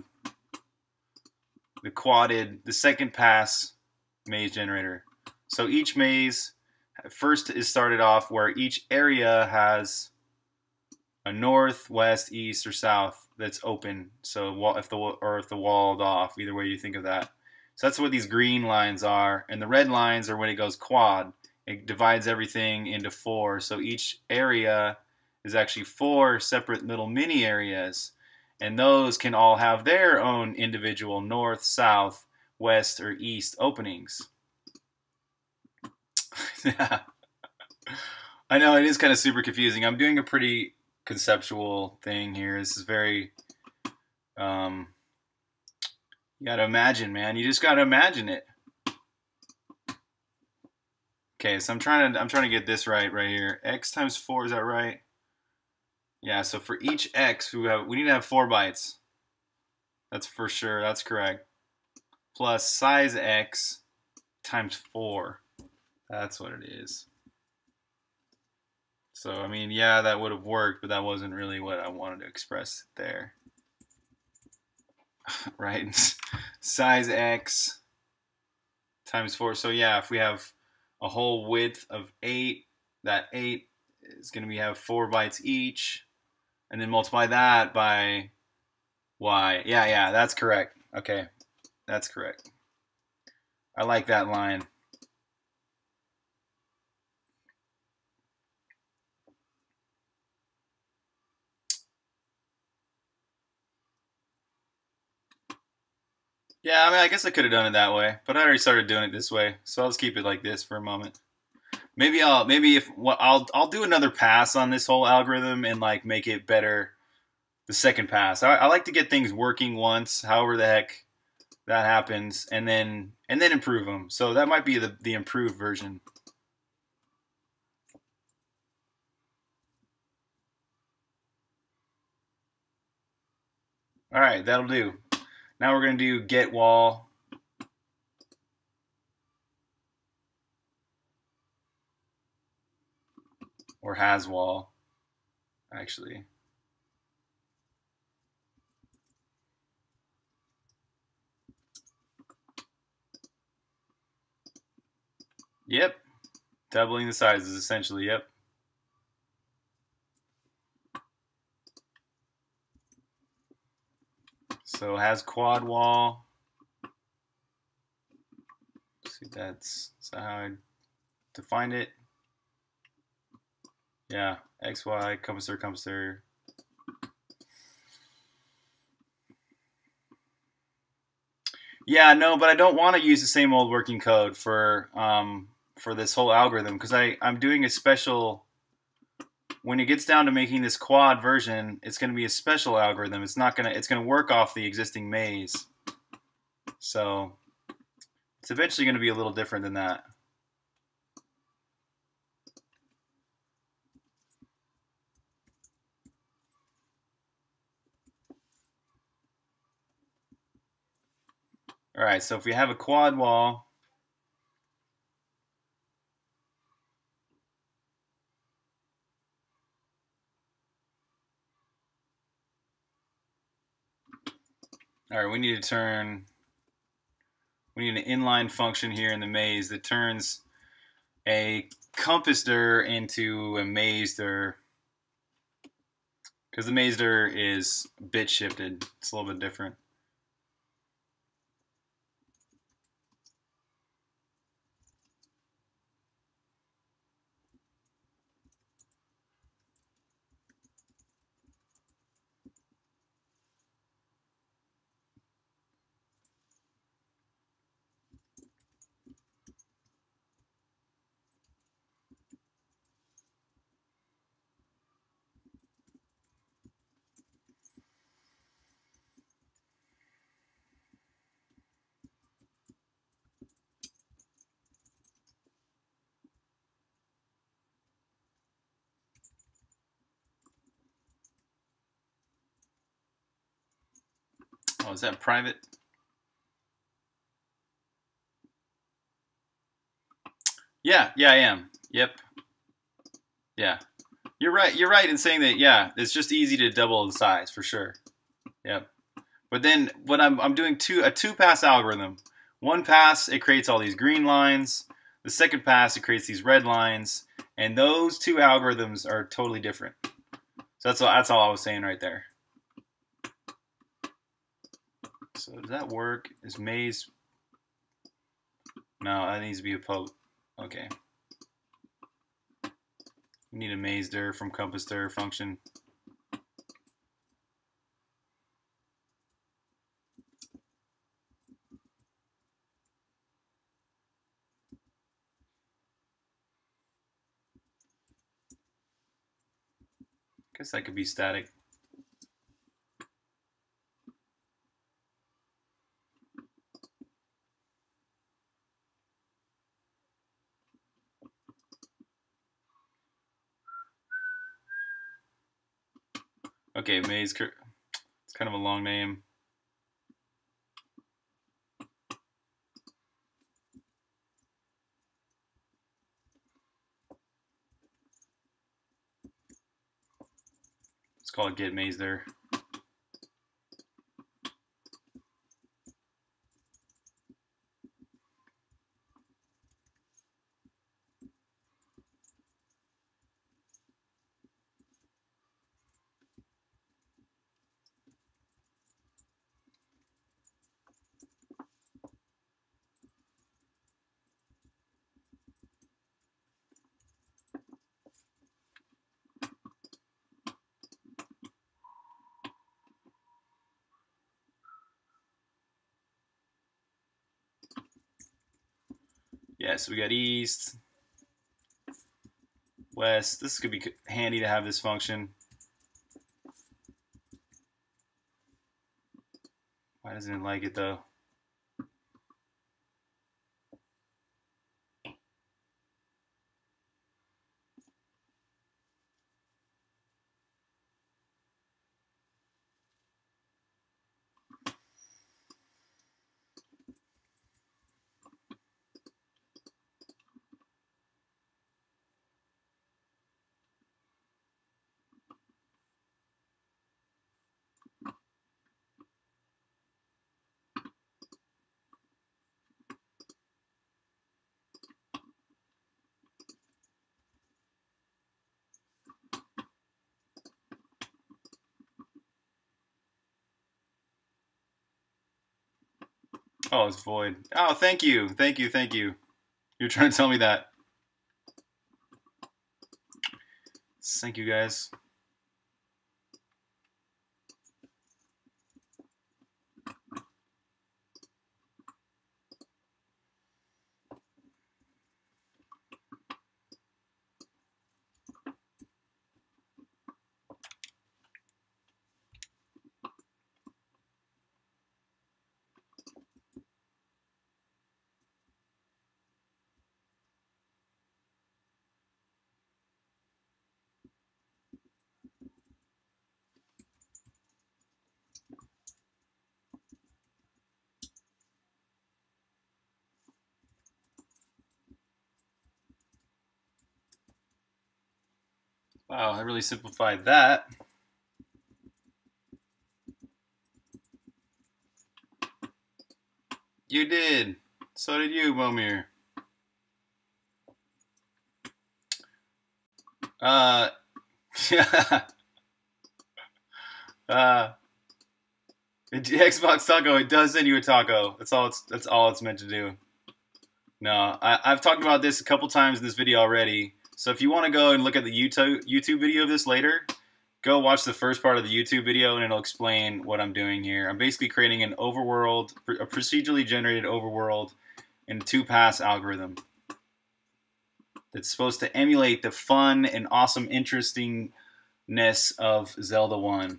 the second pass maze generator. So each maze first is started off where each area has a north, west, east, or south that's open. So if the walled off, either way you think of that. So that's what these green lines are, and the red lines are when it goes quad. It divides everything into 4. So each area is actually 4 separate little mini areas, and those can all have their own individual north, south, west, or east openings. Yeah. I know it is kind of super confusing. I'm doing a pretty conceptual thing here. This is very, you gotta imagine, man. You just gotta imagine it. Okay, so I'm trying to get this right here. X times 4, is that right? Yeah. So for each x, we need to have 4 bytes. That's for sure. That's correct. Plus size x times 4. That's what it is. So, I mean, yeah, that would have worked, but that wasn't really what I wanted to express there. Right? Size x times 4. So, yeah, if we have a whole width of 8, that 8 is going to have 4 bytes each, and then multiply that by y. Yeah, that's correct. Okay, that's correct. I like that line. Yeah, I mean, I guess I could have done it that way, but I already started doing it this way, so I'll just keep it like this for a moment. Maybe I'll do another pass on this whole algorithm and like make it better the second pass. I like to get things working once, however the heck that happens, and then improve them. So that might be the improved version. All right, that'll do. Now we're gonna do get wall. Or has wall, actually. Yep. Doubling the sizes, essentially, yep. So has quad wall. See, that's how I defined it. Yeah, X, Y, compass there. Yeah, no, but I don't want to use the same old working code for this whole algorithm because I'm doing a special. When it gets down to making this quad version, it's going to be a special algorithm. It's gonna work off the existing maze. So it's eventually going to be a little different than that. All right, so if we have a quad wall, all right, we need an inline function here in the maze that turns a compass dir into a maze dir, because the maze dir is bit shifted. It's a little bit different. Oh, is that private? Yeah, I am. Yep. Yeah. You're right. You're right in saying that. Yeah, it's just easy to double the size for sure. Yep. But then when I'm doing a two pass algorithm, one pass it creates all these green lines. The second pass it creates these red lines, and those two algorithms are totally different. So that's all I was saying right there. So does that work? Is maze? No, that needs to be a post. Okay. We need a maze dir from compass dir function. Guess that could be static. Okay, maze. It's kind of a long name. Let's call it get maze dir. Yeah, so we got east, west. This could be handy to have this function. Why doesn't it like it though? Oh, it's void. Oh, thank you. You're trying to tell me that. Thank you, guys. Wow, I really simplified that. You did. So did you, Momir. Yeah. uh, Xbox Taco. It does send you a taco. That's all. That's all it's meant to do. No, I've talked about this a couple times in this video already. So if you want to go and look at the YouTube video of this later, go watch the first part of the YouTube video and it'll explain what I'm doing here. I'm basically creating an overworld, a procedurally generated overworld in a 2-pass algorithm that's supposed to emulate the fun and awesome interestingness of Zelda 1.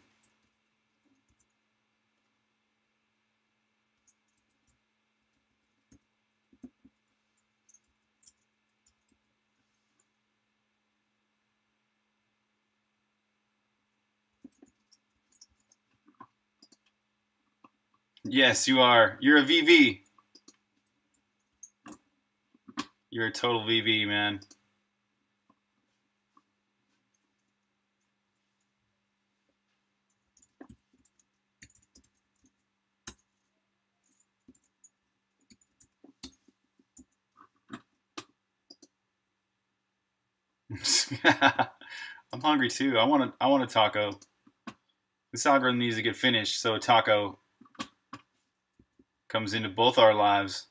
Yes, you are. You're a VV. You're a total VV, man. I'm hungry too. I want a taco. This algorithm needs to get finished so a taco comes into both our lives.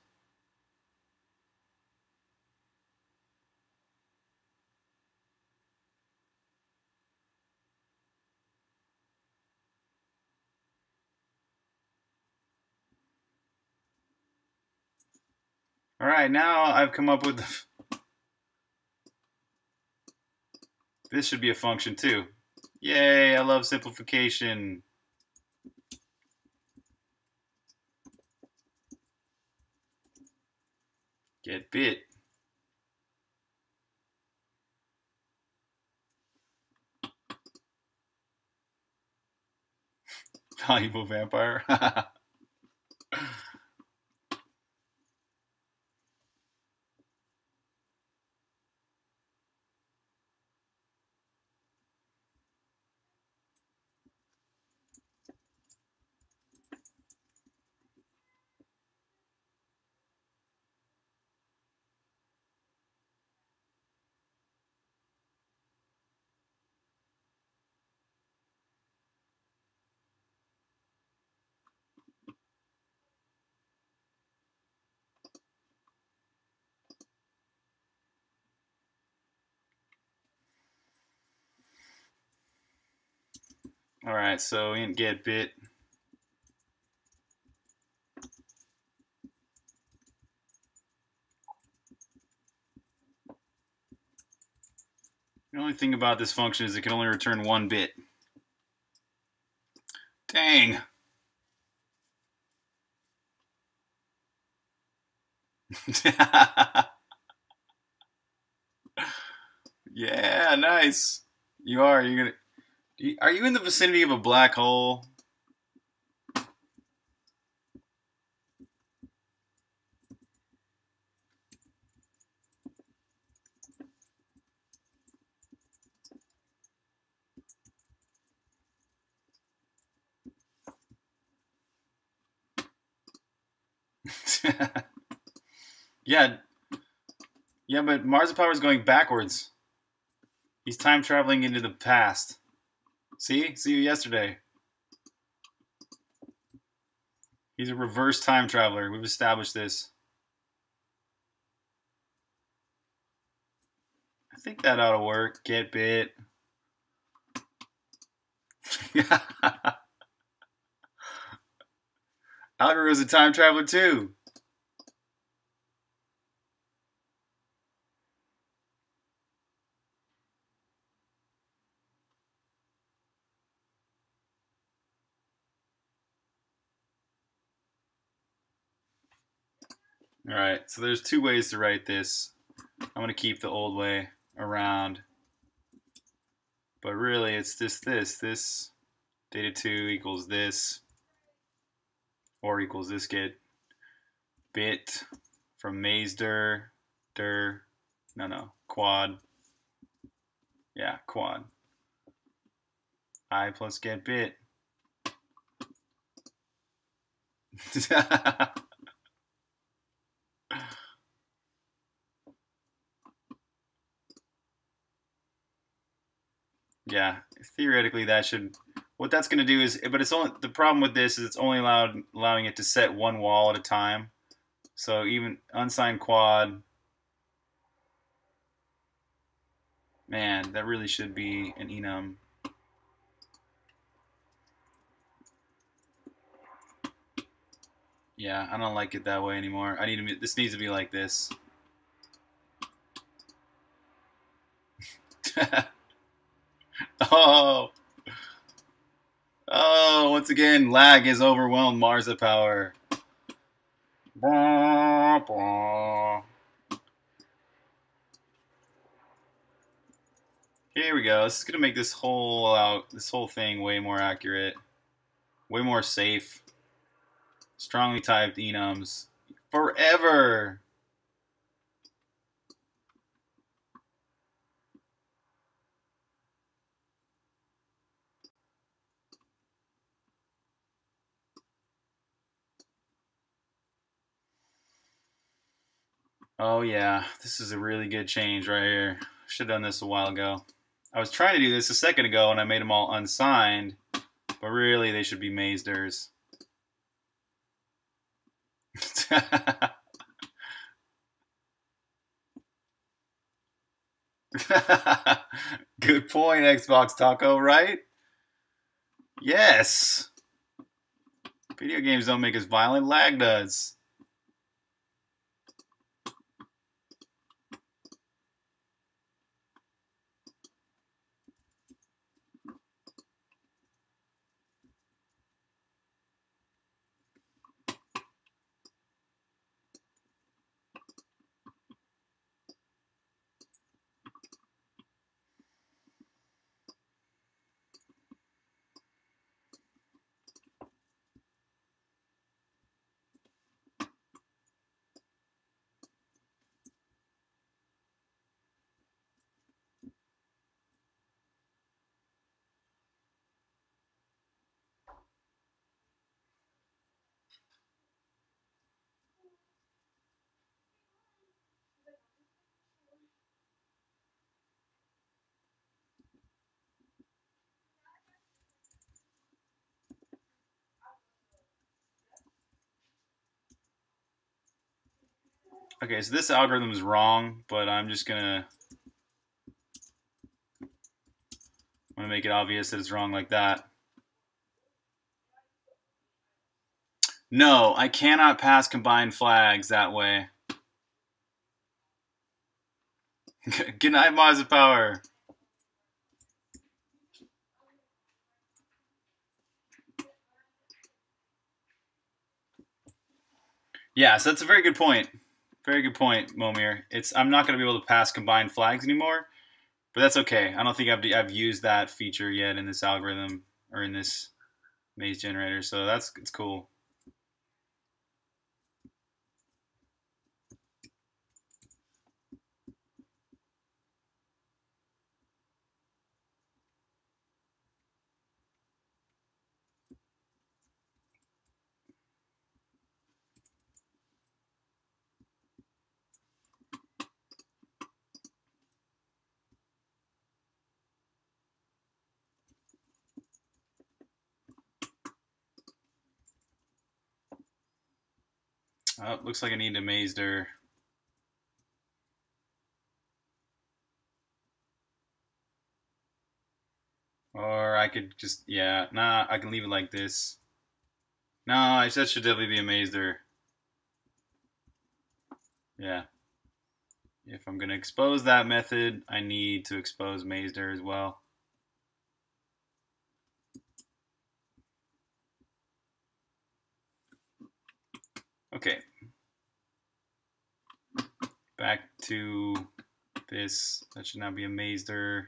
All right, now I've come up with this should be a function too. Yay, I love simplification. Get bit. Valuable vampire. All right, so int get bit. The only thing about this function is it can only return 1 bit. Dang. Yeah, nice. You are. You're gonna. Are you in the vicinity of a black hole? Yeah, yeah, but Marzipower is going backwards. He's time traveling into the past. See you yesterday. He's a reverse time traveler. We've established this. I think that ought to work. Get bit. Algorithm is a time traveler too. All right, so there's 2 ways to write this. I'm going to keep the old way around. But really, it's this data 2 equals this, or equals this get bit from maze dir, quad. Yeah, quad. I plus get bit. Yeah, theoretically that should. What that's going to do is, but it's only the problem with this is it's only allowing it to set one wall at a time. So even unsigned quad, man, that really should be an enum. Yeah, I don't like it that way anymore. I need to. This needs to be like this. Oh, oh! Once again, lag has overwhelmed Marza power. Here we go. This is gonna make this whole thing way more accurate, way more safe. Strongly typed enums forever. Oh yeah, this is a really good change right here. Should have done this a while ago. I was trying to do this a second ago and I made them all unsigned, but really they should be Mazders. Good point, Xbox Taco, right? Yes. Video games don't make us violent, lag does. Okay, so this algorithm is wrong, but I'm gonna make it obvious that it's wrong like that. No, I cannot pass combined flags that way. Good night, Mars of Power. Yeah, so that's a very good point. Very good point, Momir. I'm not going to be able to pass combined flags anymore, but that's okay. I don't think I've used that feature yet in this algorithm or in this maze generator, so it's cool. Oh, looks like I need a Mazder. Or I could just, yeah, nah, I can leave it like this. No, that should definitely be a Mazder. Yeah. If I'm going to expose that method, I need to expose Mazder as well. Okay. Back to this. That should now be a Mazder.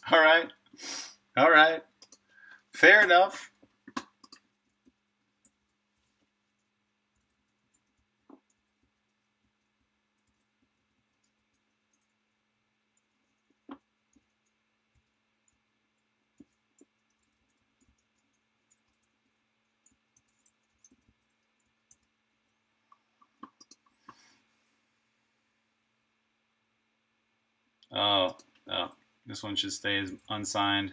All right. All right. Fair enough. Oh, oh. This one should stay as unsigned.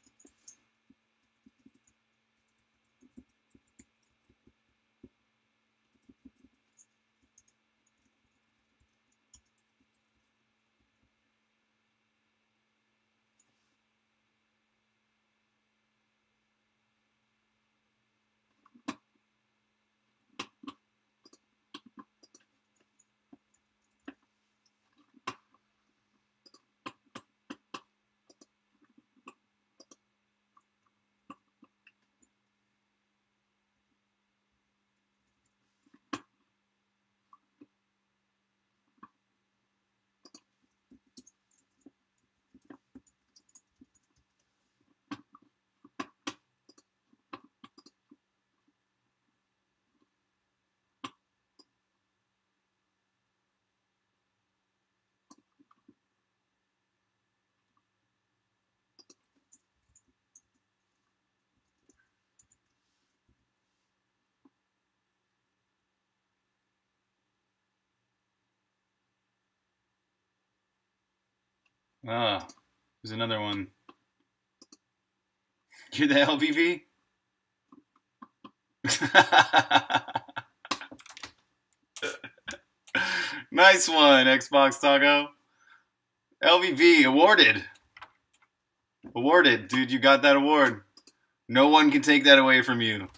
Ah, there's another one. You're the LVV? Nice one, Xbox Taco. LVV awarded. Awarded, dude. You got that award. No one can take that away from you.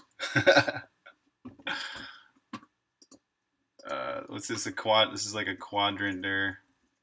What's this? A quad? This is like a quadranter.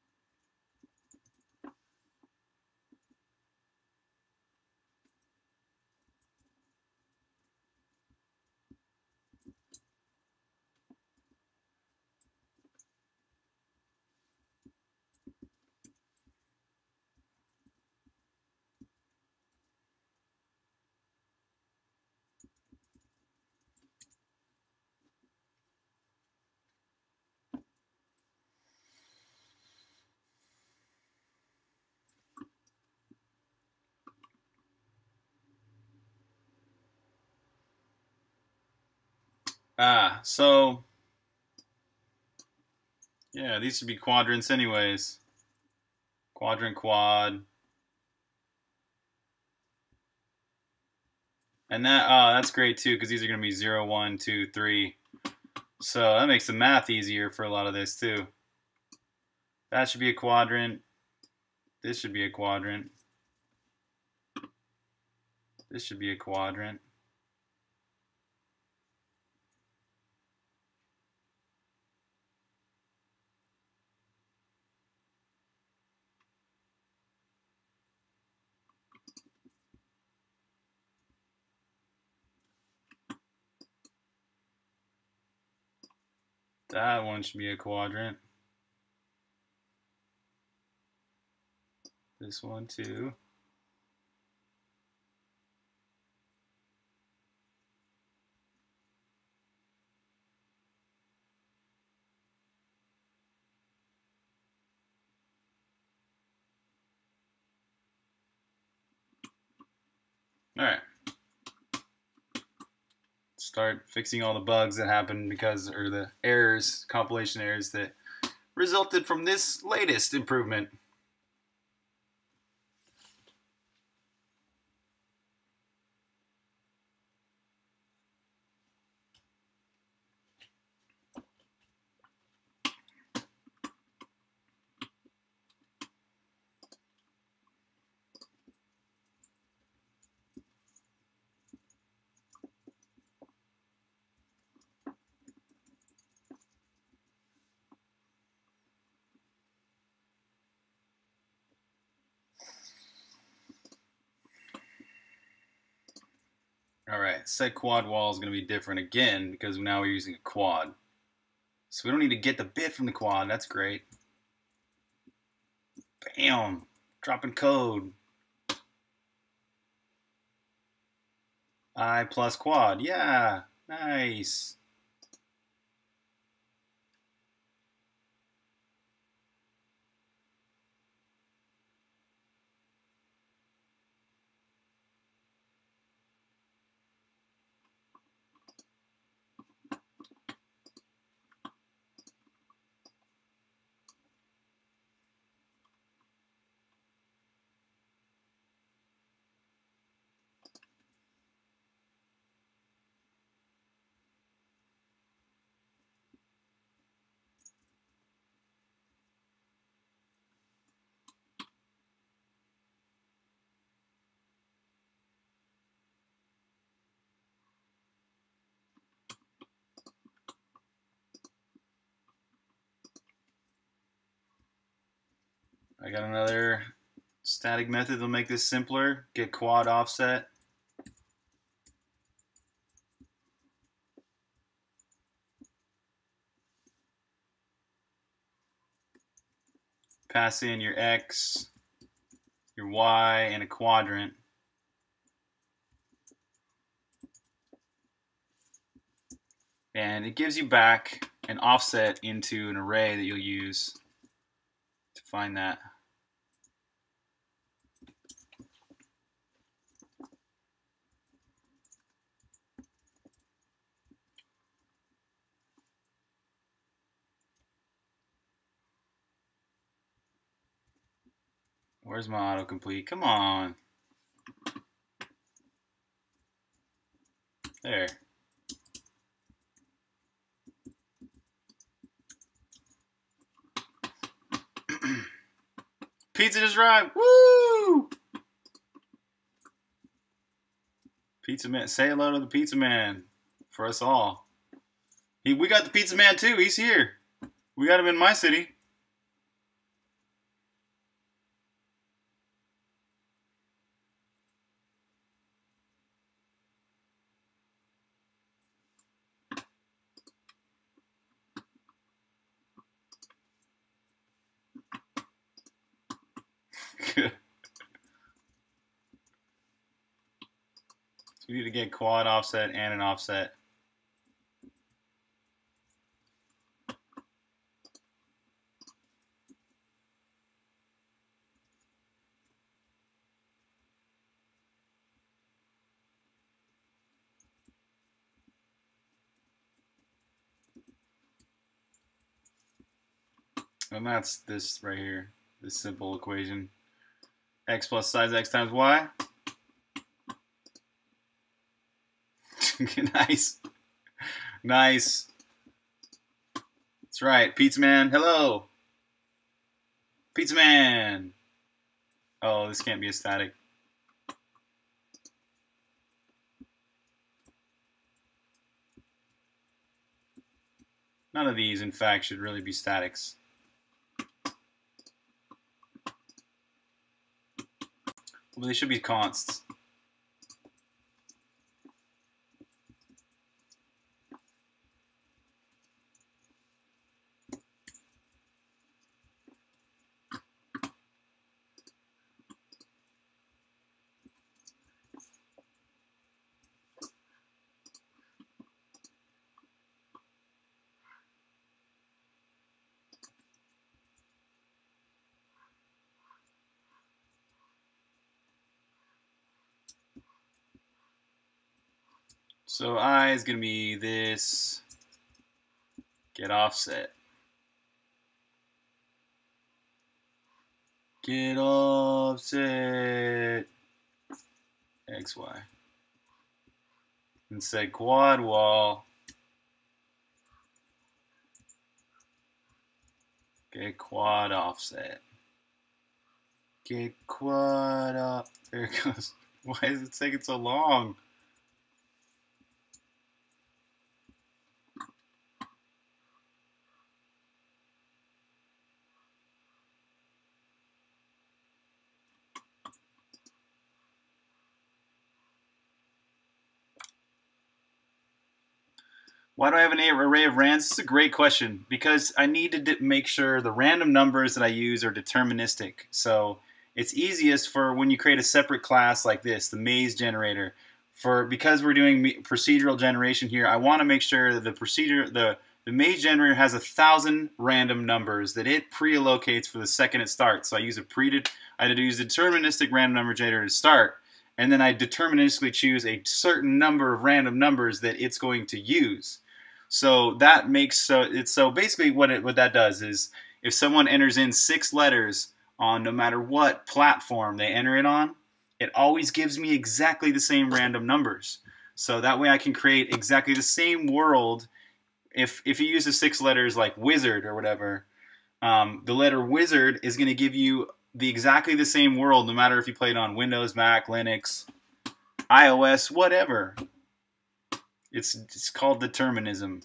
So yeah, these should be quadrants anyways. Quadrant, quad. And that's great too, because these are going to be 0, 1, 2, 3. So that makes the math easier for a lot of this too. That should be a quadrant. This should be a quadrant. This should be a quadrant. That one should be a quadrant. This one too. All right. Start fixing all the bugs that happened because, or the errors, compilation errors that resulted from this latest improvement. All right, set quad wall is going to be different again because now we're using a quad. So we don't need to get the bit from the quad. That's great. Bam! Dropping code. I plus quad. Yeah, nice. I got another static method that'll make this simpler. Get quad offset. Pass in your X, your Y, and a quadrant. And it gives you back an offset into an array that you'll use to find that. Where's my autocomplete? Come on. There. Pizza just arrived. Woo! Pizza man, say hello to the pizza man for us all. We got the pizza man too. He's here. We got him in my city. So we need to get quad offset and an offset. And that's this right here, this simple equation. X plus size x times y. Nice. Nice. That's right. Pizza man, hello. Pizza man. Oh, this can't be a static. None of these, in fact, should really be statics. Well, they should be consts. So I is going to be this get offset. Get offset XY. And say quad wall. Get quad offset. Get quad up. There it goes. Why is it taking so long? Why do I have an array of rands? This is a great question because I need to make sure the random numbers that I use are deterministic. So it's easiest for when you create a separate class like this, the maze generator, because we're doing procedural generation here, I want to make sure that the maze generator has 1,000 random numbers that it pre-allocates for the second it starts. So I use I use a deterministic random number generator to start, and then I deterministically choose a certain number of random numbers that it's going to use. So that makes so basically what that does is if someone enters in 6 letters on no matter what platform they enter it on, it always gives me exactly the same random numbers. So that way I can create exactly the same world. If you use the 6 letters like wizard or whatever, the letter wizard is going to give you exactly the same world no matter if you play it on Windows, Mac, Linux, iOS, whatever. It's called determinism.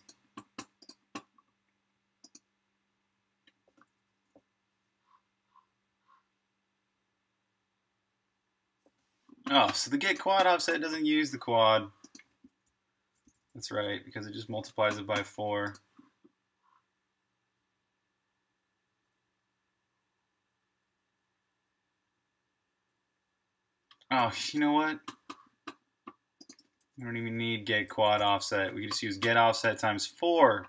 Oh, so the get quad offset doesn't use the quad. That's right, because it just multiplies it by 4. Oh, you know what? We don't even need get quad offset. We can just use get offset times 4.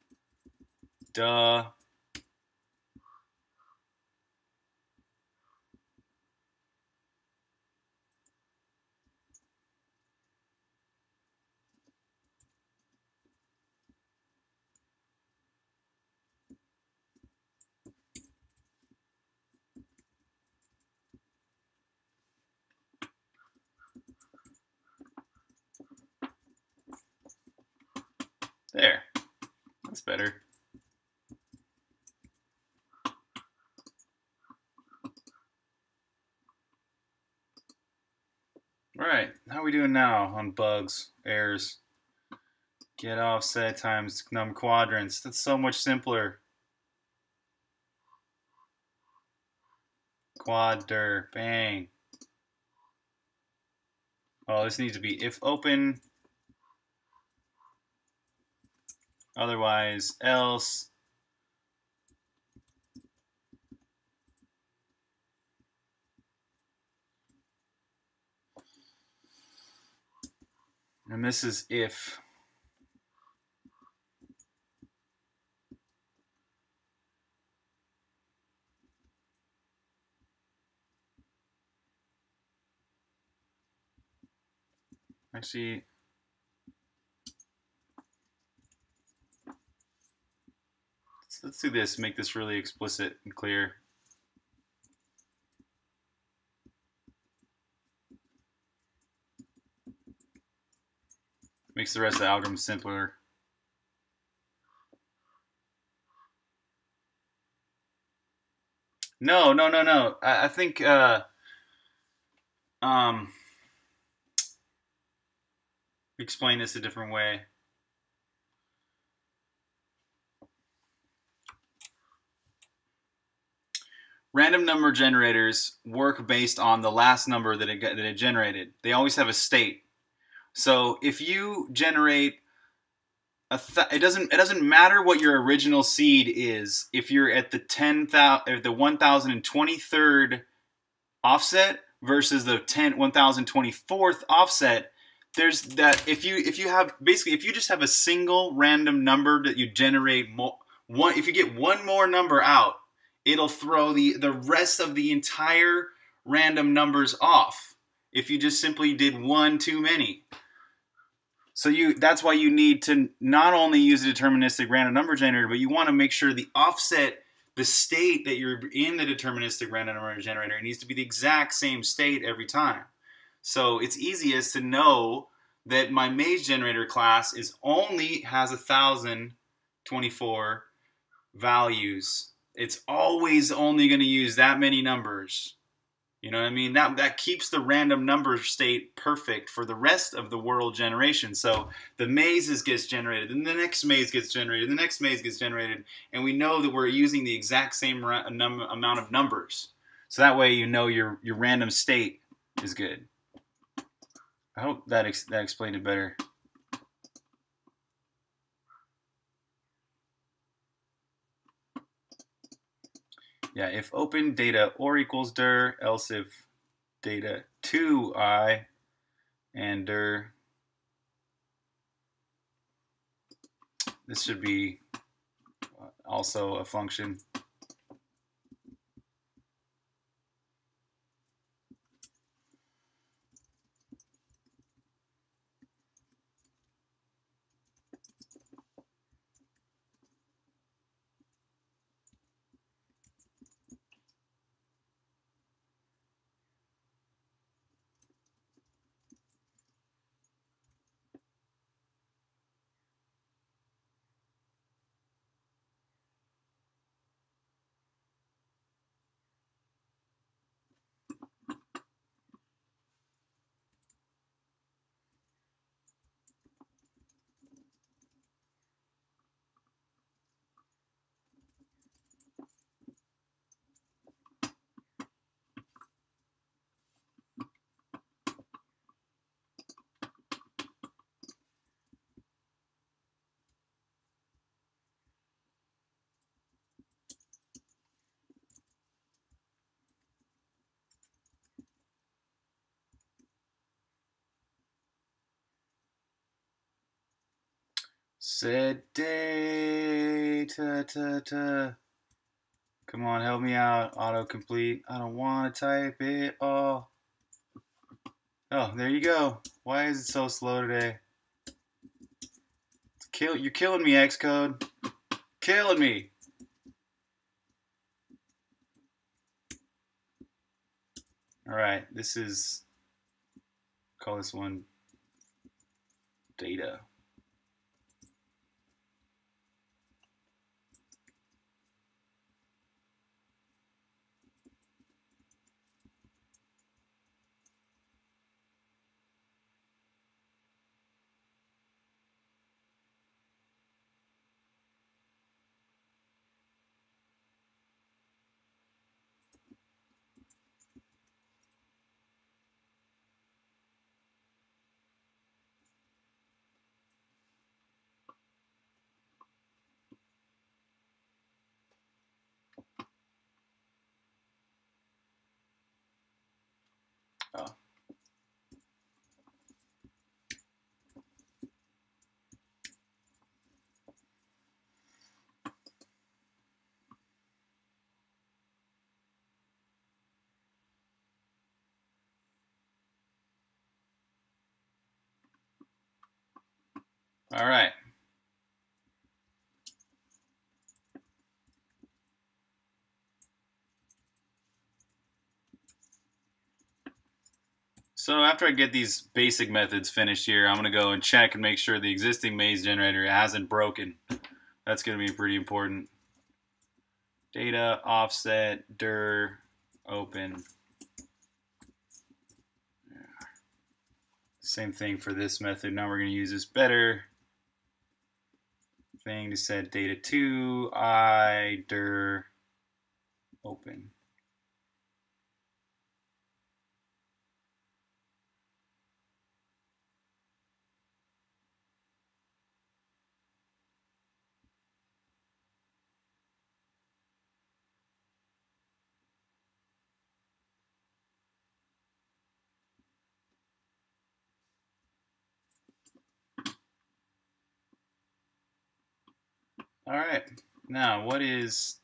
Duh. There. That's better. Alright, how are we doing now on bugs, errors? Get offset times num quadrants. That's so much simpler. Quadr, bang. Oh, this needs to be if open, otherwise else. And this is if. Actually, let's do this, make this really explicit and clear. Makes the rest of the algorithm simpler. No. I think explain this a different way. Random number generators work based on the last number that it generated. They always have a state. So if you generate it doesn't matter what your original seed is. If you're at the 1023rd offset versus the 1024th offset, there's that. If you just have a single random number that you generate if you get one more number out, it'll throw the rest of the entire random numbers off. If you just simply did one too many. So that's why you need to not only use a deterministic random number generator, but you want to make sure the offset, the state that you're in the deterministic random number generator, it needs to be the exact same state every time. So it's easiest to know that my maze generator class only has 1,024 values. It's always only going to use that many numbers. You know what I mean? That keeps the random number state perfect for the rest of the world generation. So the mazes gets generated, and the next maze gets generated, the next maze gets generated, and we know that we're using the exact same amount of numbers. So that way you know your random state is good. I hope that explained it better. Yeah, if open data or equals dir, else if data to I, and dir. This should be also a function. Set data. Come on, help me out. Autocomplete. I don't want to type it all. Oh, there you go. Why is it so slow today? You're killing me, Xcode. Killing me. All right, this is, call this one data. Oh. All right. So after I get these basic methods finished here, I'm going to go and check and make sure the existing maze generator hasn't broken. That's going to be pretty important. Data, offset, dir, open. Same thing for this method. Now we're going to use this better thing to set data to I, dir, open. All right. Now, what is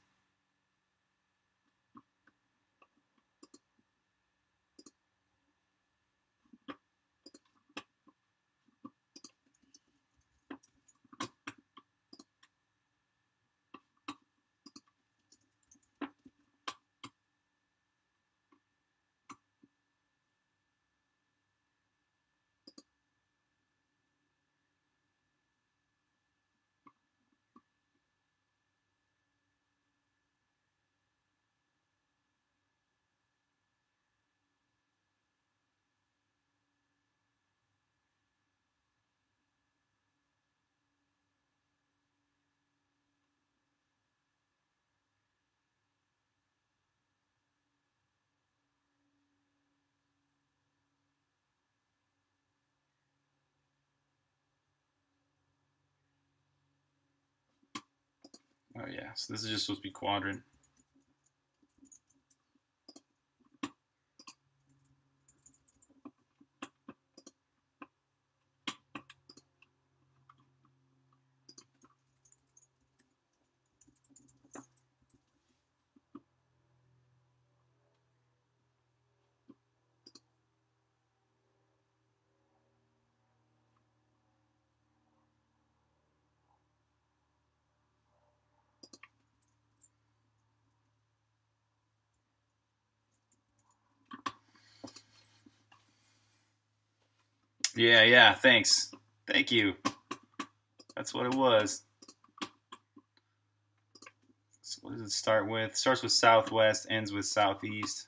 Oh yeah, so this is just supposed to be quadrant. Yeah, thanks. Thank you. That's what it was. So what does it start with? Starts with southwest, ends with southeast.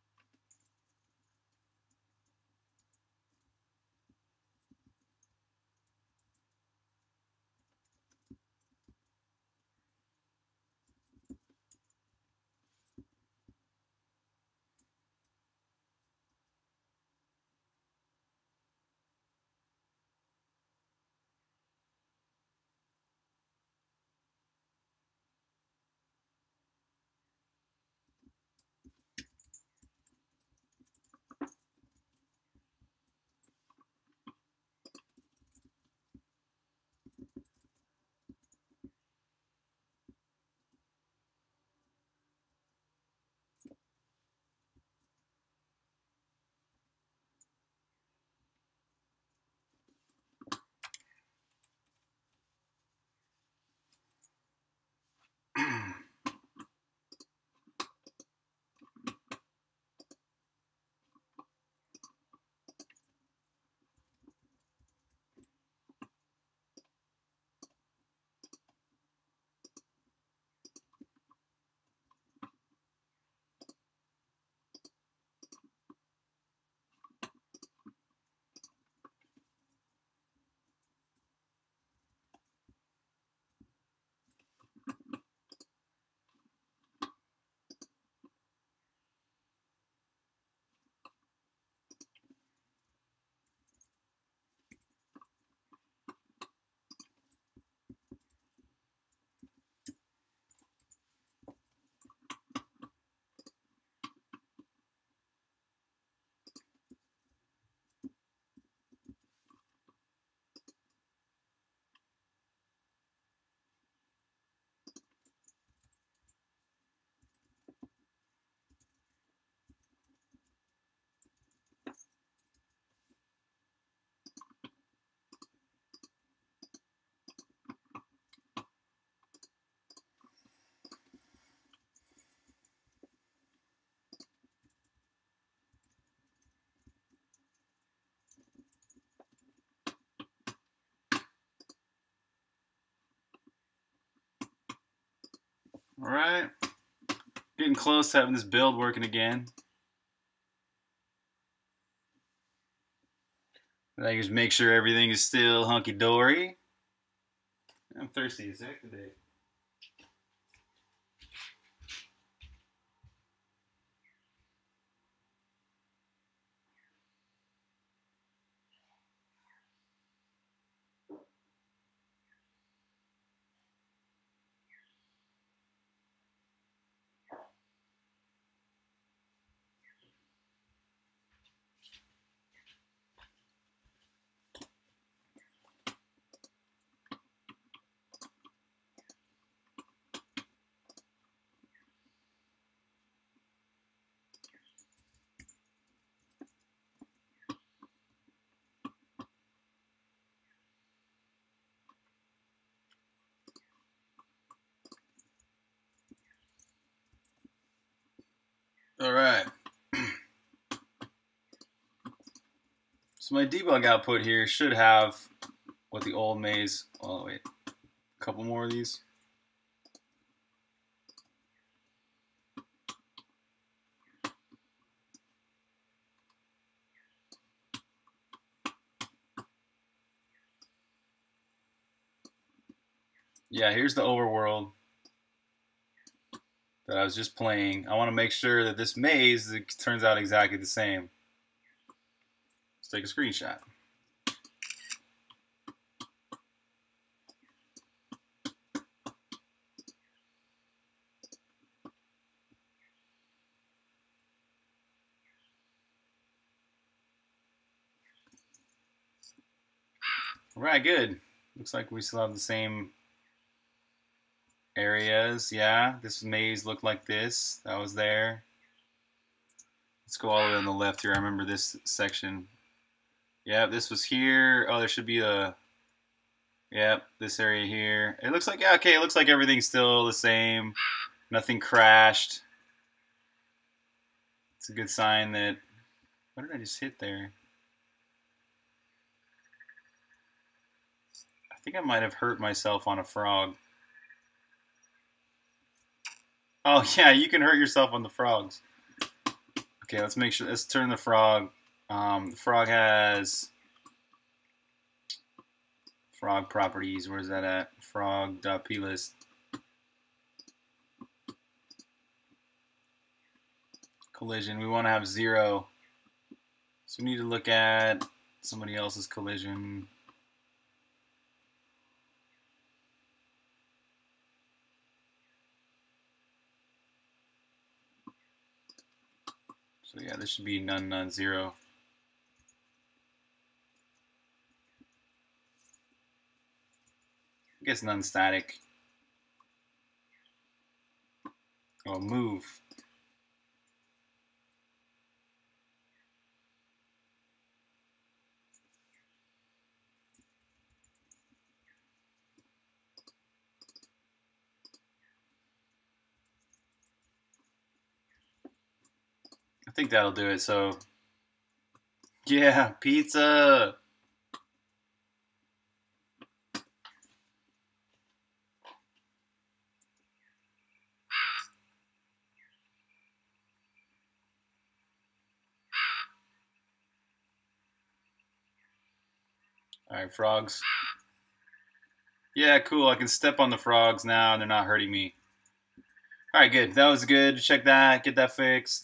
All right. Getting close to having this build working again. I just make sure everything is still hunky-dory. I'm thirsty as heck today. All right. So my debug output here should have what the old maze. Oh wait, a couple more of these. Yeah, here's the overworld that I was just playing. I want to make sure that this maze turns out exactly the same. Let's take a screenshot. All right, good. Looks like we still have the same areas. Yeah, this maze looked like this. That was there. Let's go all the way on the left here. I remember this section. Yeah, this was here. Oh, there should be a. Yep, this area here. It looks like, yeah, okay, it looks like everything's still the same. Nothing crashed. It's a good sign that. What did I just hit there? think I might have hurt myself on a frog. Oh yeah, you can hurt yourself on the frogs. Okay, let's make sure. Let's turn the frog. The frog has frog properties. Where's that at? Frog.plist. Collision. We want to have 0. So we need to look at somebody else's collision. So yeah, this should be none, none, 0. I guess none static. Oh, move. I think that'll do it. So yeah, pizza. Alright, frogs. Yeah, cool. I can step on the frogs now and they're not hurting me. Alright, good. That was good. Check that. Get that fixed.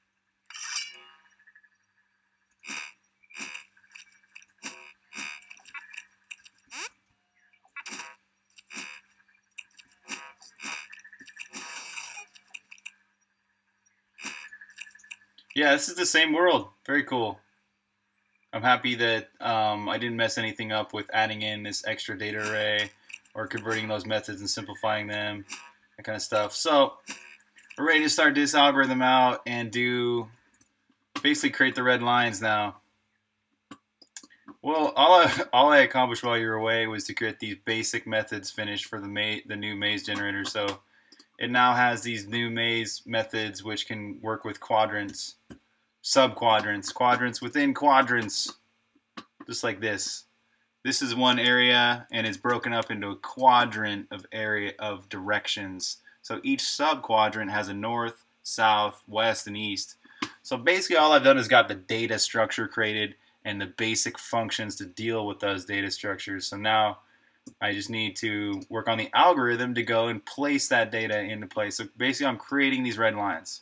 Yeah, this is the same world. Very cool. I'm happy that I didn't mess anything up with adding in this extra data array or converting those methods and simplifying them, that kind of stuff. So we're ready to start this algorithm out and do basically create the red lines now. Well, all I accomplished while you were away was to create these basic methods finished for the new maze generator. So it now has these new maze methods which can work with quadrants, sub-quadrants, quadrants within quadrants, just like this. This is one area, and it's broken up into a quadrant of directions. So each sub-quadrant has a north, south, west, and east. So basically all I've done is got the data structure created and the basic functions to deal with those data structures. So now I just need to work on the algorithm to go and place that data into place. So basically I'm creating these red lines.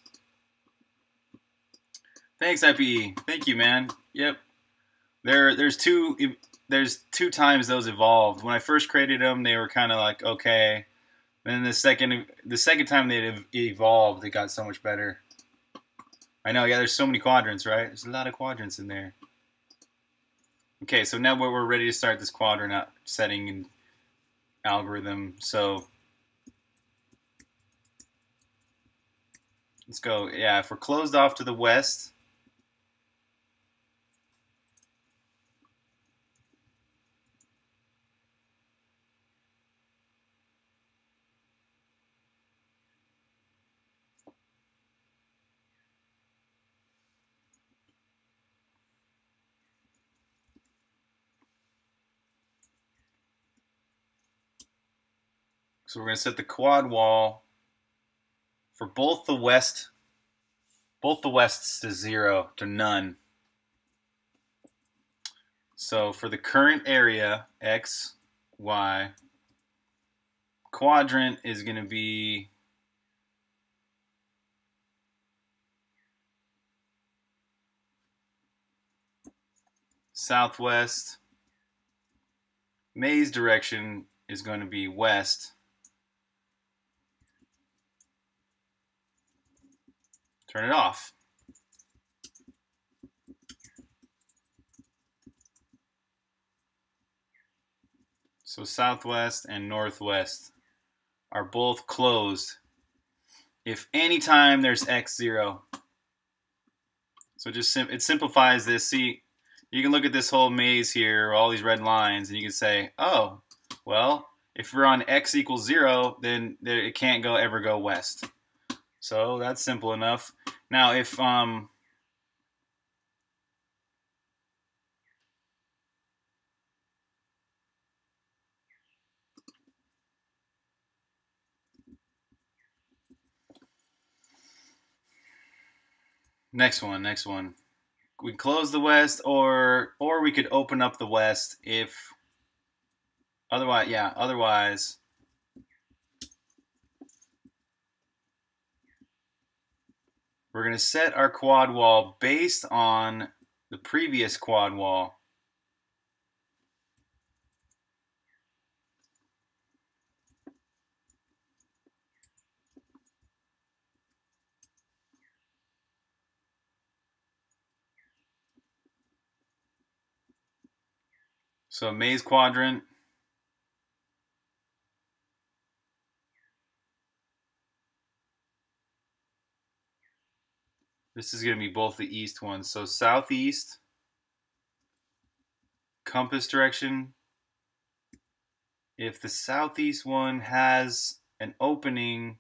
Thanks, IPE. Thank you, man. Yep. There's two times those evolved. When I first created them, they were kind of like okay. Then the second time they evolved, it got so much better. I know, yeah. There's so many quadrants, right? There's a lot of quadrants in there. Okay, so now we're ready to start this quadrant setting and algorithm. So let's go. Yeah, if we're closed off to the west. So we're going to set the quad wall for both the wests to 0, to none. So for the current area, X, Y, quadrant is going to be southwest. Maze direction is going to be west. Turn it off. So southwest and northwest are both closed if anytime there's x0. So it simplifies this. See, you can look at this whole maze here, all these red lines, and you can say, oh, well, if we're on x equals 0, then it can't ever go west. So that's simple enough. Now if Next one, next one. We close the west, or we could open up the west if otherwise. Yeah, otherwise we're gonna set our quad wall based on the previous quad wall. So maze quadrant. This is going to be both the east ones. So southeast, compass direction. If the southeast one has an opening,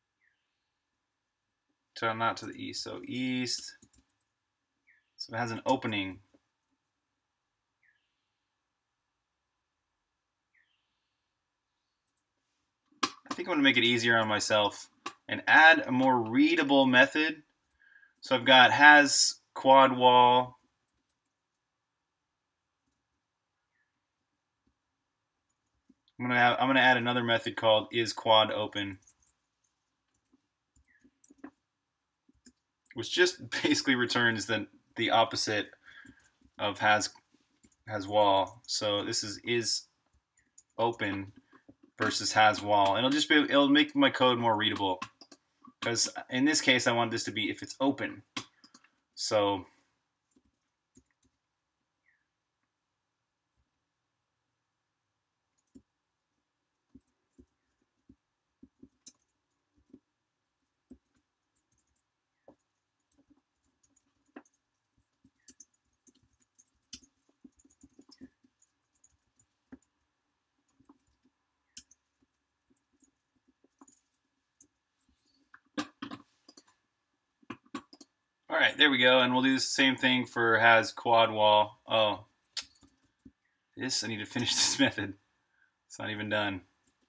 to not to the east, so east. So it has an opening. I think I'm going to make it easier on myself and add a more readable method. So I've got has quad wall. I'm gonna add another method called is quad open, which just basically returns the opposite of has wall. So this is open versus has wall, and it'll make my code more readable, because in this case I want this to be if it's open. So all right, there we go, and we'll do the same thing for has quad wall. Oh, I need to finish this method. It's not even done.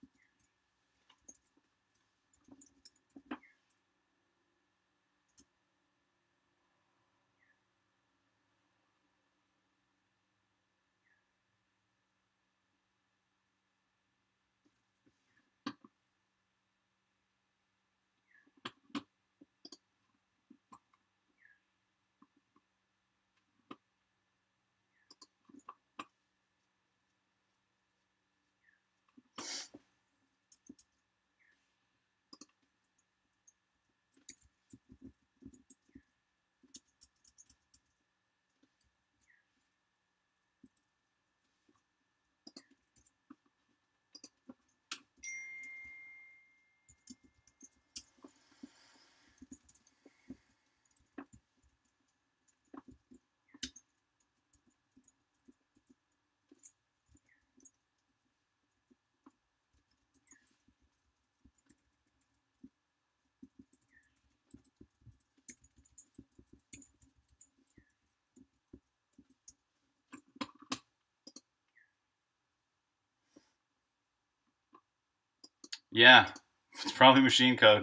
Yeah, it's probably machine code.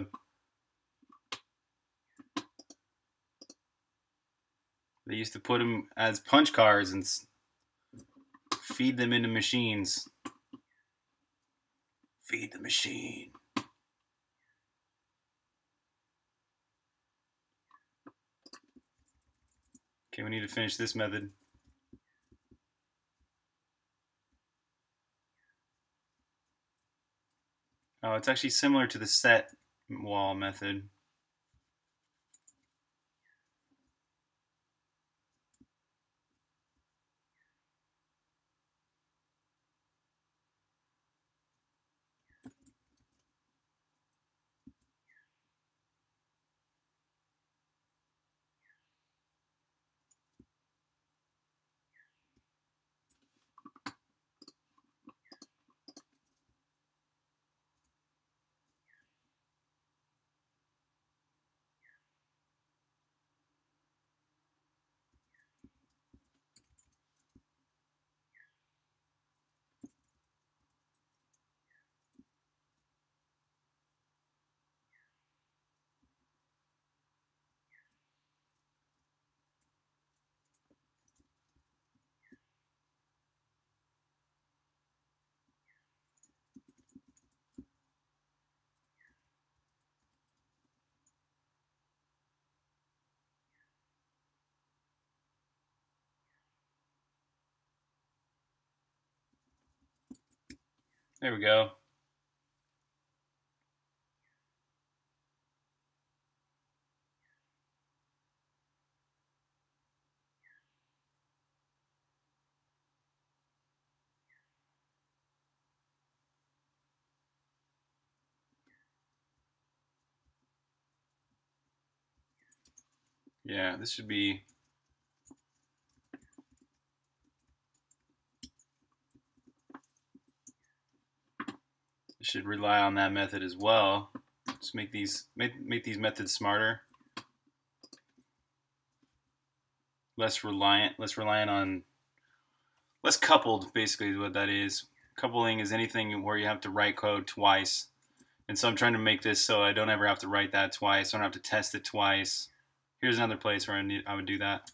They used to put them as punch cards and feed them into machines. Feed the machine. Okay, we need to finish this method. Oh, it's actually similar to the set wall method. There we go. Yeah, this should be. Should rely on that method as well. Just make these methods smarter, less reliant on, less coupled. Basically, is what that is. Coupling is anything where you have to write code twice, and so I'm trying to make this so I don't ever have to write that twice. I don't have to test it twice. Here's another place where I would do that.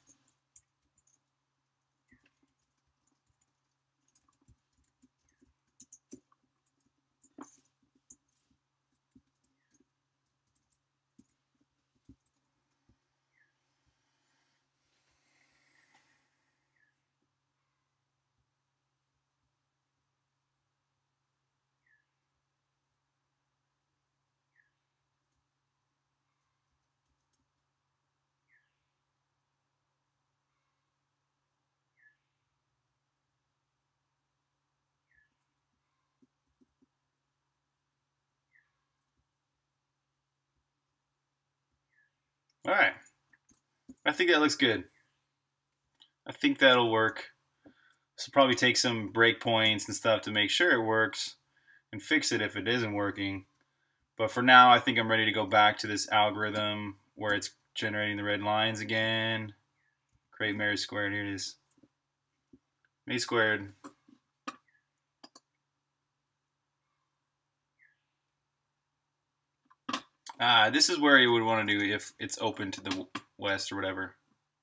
All right, I think that looks good. I think that'll work. So probably take some breakpoints and stuff to make sure it works, and fix it if it isn't working. But for now, I think I'm ready to go back to this algorithm where it's generating the red lines again. Create maze squared. Here it is. Maze squared. This is where you would want to do if it's open to the west or whatever.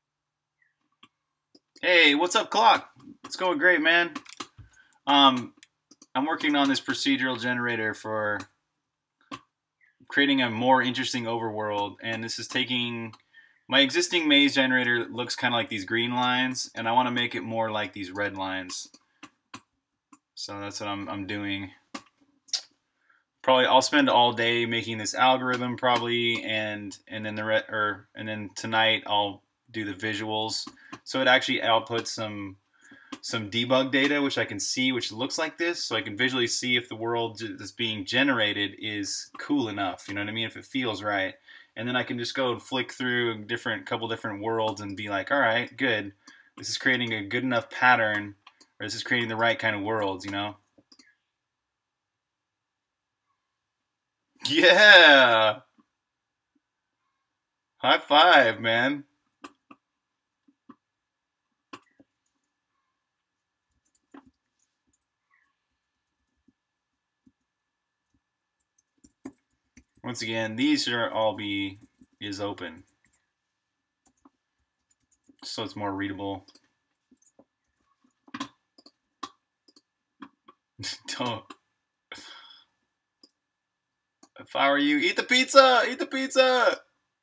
Hey, what's up, clock? It's going great, man. I'm working on this procedural generator for creating a more interesting overworld, and this is taking my existing maze generator. Looks kind of like these green lines, and I want to make it more like these red lines. So that's what I'm doing. Probably I'll spend all day making this algorithm probably, and then tonight I'll do the visuals. So it actually outputs some debug data, which I can see, which looks like this, so I can visually see if the world that's being generated is cool enough. You know what I mean? If it feels right, and then I can just go and flick through couple different worlds and be like, all right, good. This is creating a good enough pattern, or this is creating the right kind of worlds. You know? Yeah. High five, man. Once again, these should all be is open, so it's more readable. Don't. If I were you, eat the pizza! Eat the pizza!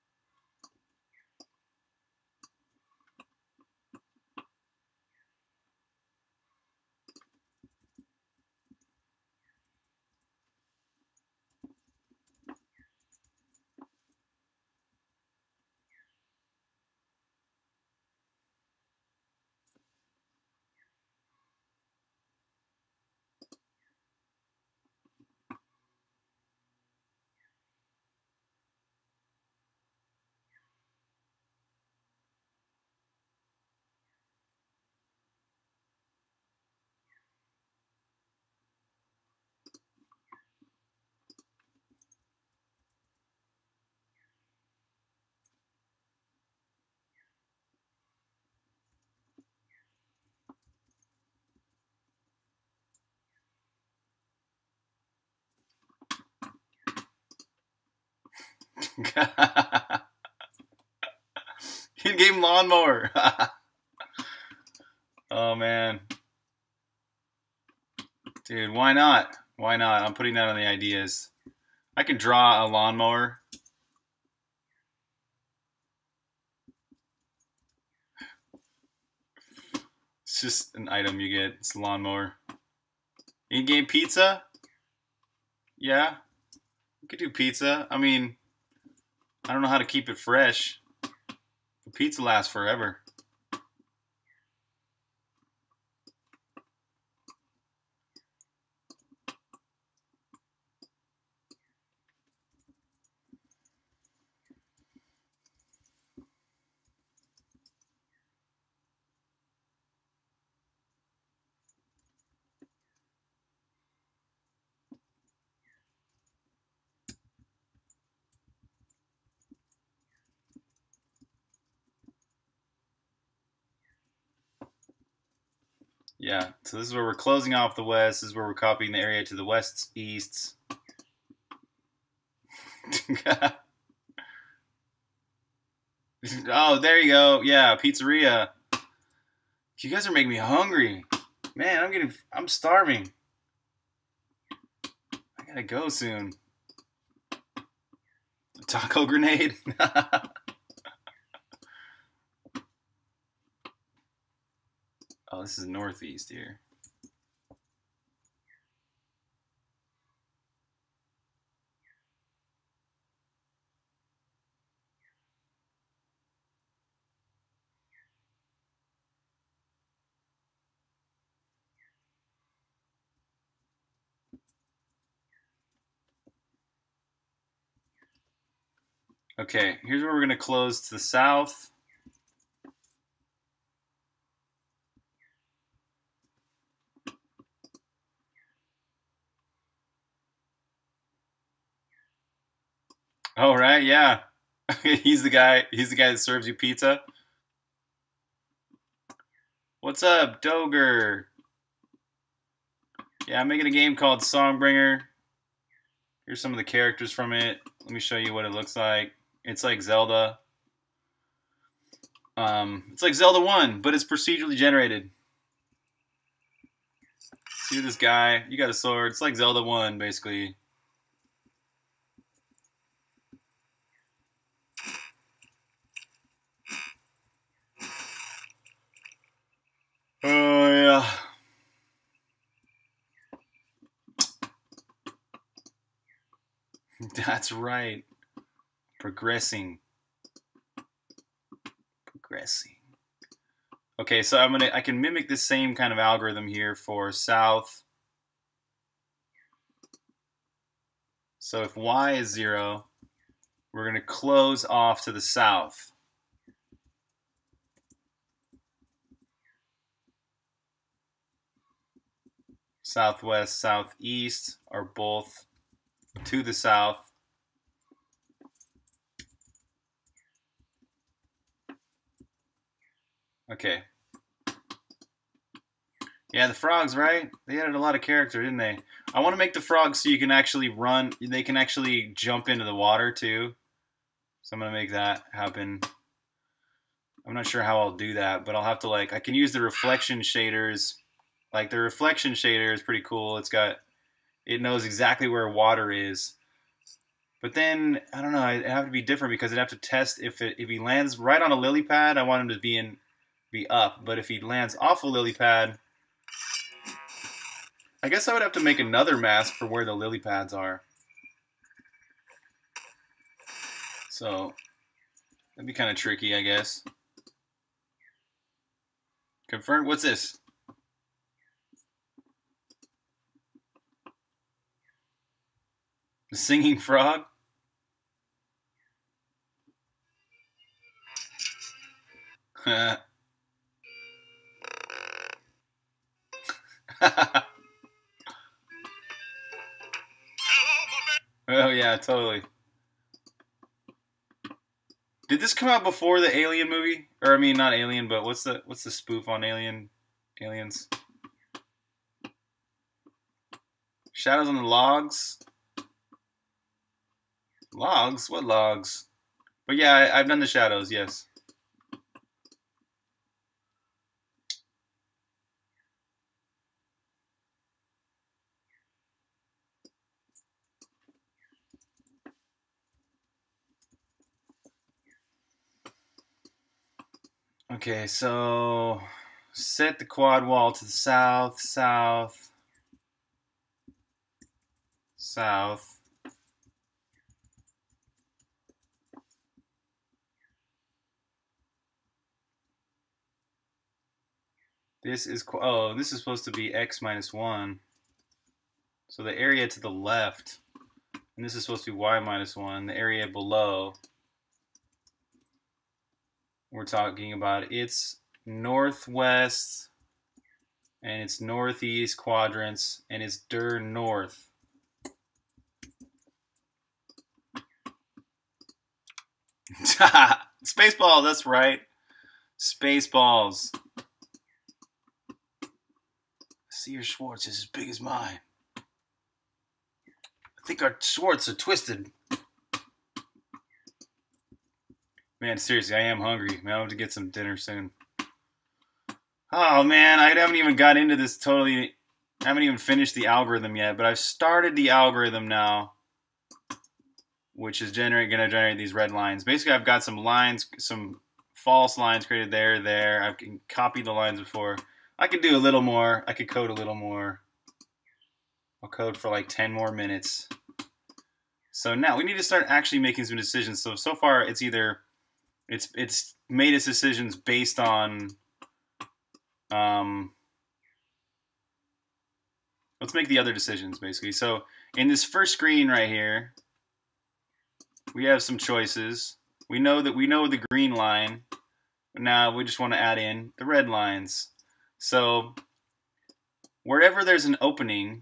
In-game lawnmower. Oh man, dude, why not? Why not? I'm putting that on the ideas. I can draw a lawnmower. It's just an item you get. It's a lawnmower. In-game pizza? Yeah, we could do pizza. I mean, I don't know how to keep it fresh. The pizza lasts forever. Yeah, so this is where we're closing off the west. This is where we're copying the area to the west, east. Oh, there you go. Yeah, pizzeria. You guys are making me hungry. Man, I'm starving. I gotta go soon. Taco grenade. Oh, this is northeast here. Okay, here's where we're gonna close to the south. All right, yeah. He's the guy. He's the guy that serves you pizza. What's up, Doger? Yeah, I'm making a game called Songbringer. Here's some of the characters from it. Let me show you what it looks like. It's like Zelda. It's like Zelda 1, but it's procedurally generated. See this guy? You got a sword. It's like Zelda 1, basically. Oh, yeah. That's right. Progressing. Progressing. Okay, so I can mimic the same kind of algorithm here for south. So if y is 0, we're going to close off to the south. Southwest, southeast are both to the south. Okay. Yeah, the frogs, right? They added a lot of character, didn't they? I want to make the frogs so you can actually run. They can actually jump into the water, too. So I'm going to make that happen. I'm not sure how I'll do that, but I'll have to, like, I can use the reflection shaders. Like, the reflection shader is pretty cool. It knows exactly where water is. But then, I don't know, it'd have to be different because I'd have to test if he lands right on a lily pad, I want him to be up. But if he lands off a lily pad, I guess I would have to make another mask for where the lily pads are. So that'd be kind of tricky, I guess. Confirm. What's this? The singing frog? Oh yeah, totally. Did this come out before the Alien movie? Or I mean, not Alien, but what's the spoof on Aliens? Shadows on the Logs. Logs? What logs? But yeah, I've done the Shadows. Yes. Okay, so set the quad wall to the south, south, south. This is, oh, this is supposed to be x minus 1. So the area to the left, and this is supposed to be y minus 1. The area below, we're talking about its northwest and its northeast quadrants and its dir north. Spaceballs, that's right. Spaceballs. See, your Schwartz is as big as mine. I think our Schwartz are twisted. Man, seriously, I am hungry. Man, I have to get some dinner soon. Oh, man, I haven't even got into this totally. I haven't even finished the algorithm yet, but I've started the algorithm now, which is going to generate these red lines. Basically, I've got some lines, some false lines created there. I can copy the lines before. I could do a little more. I could code a little more. I'll code for like 10 more minutes. So now we need to start actually making some decisions. So far, it's either it's made its decisions based on let's make the other decisions basically. So in this first screen right here, we have some choices. We know the green line. Now we just want to add in the red lines. So wherever there's an opening,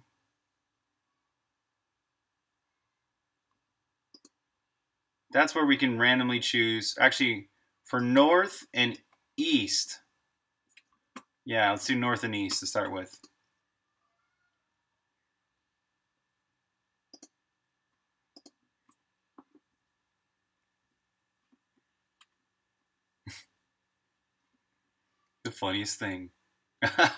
that's where we can randomly choose. Actually, for north and east. Yeah, let's do north and east to start with. The funniest thing. Apples.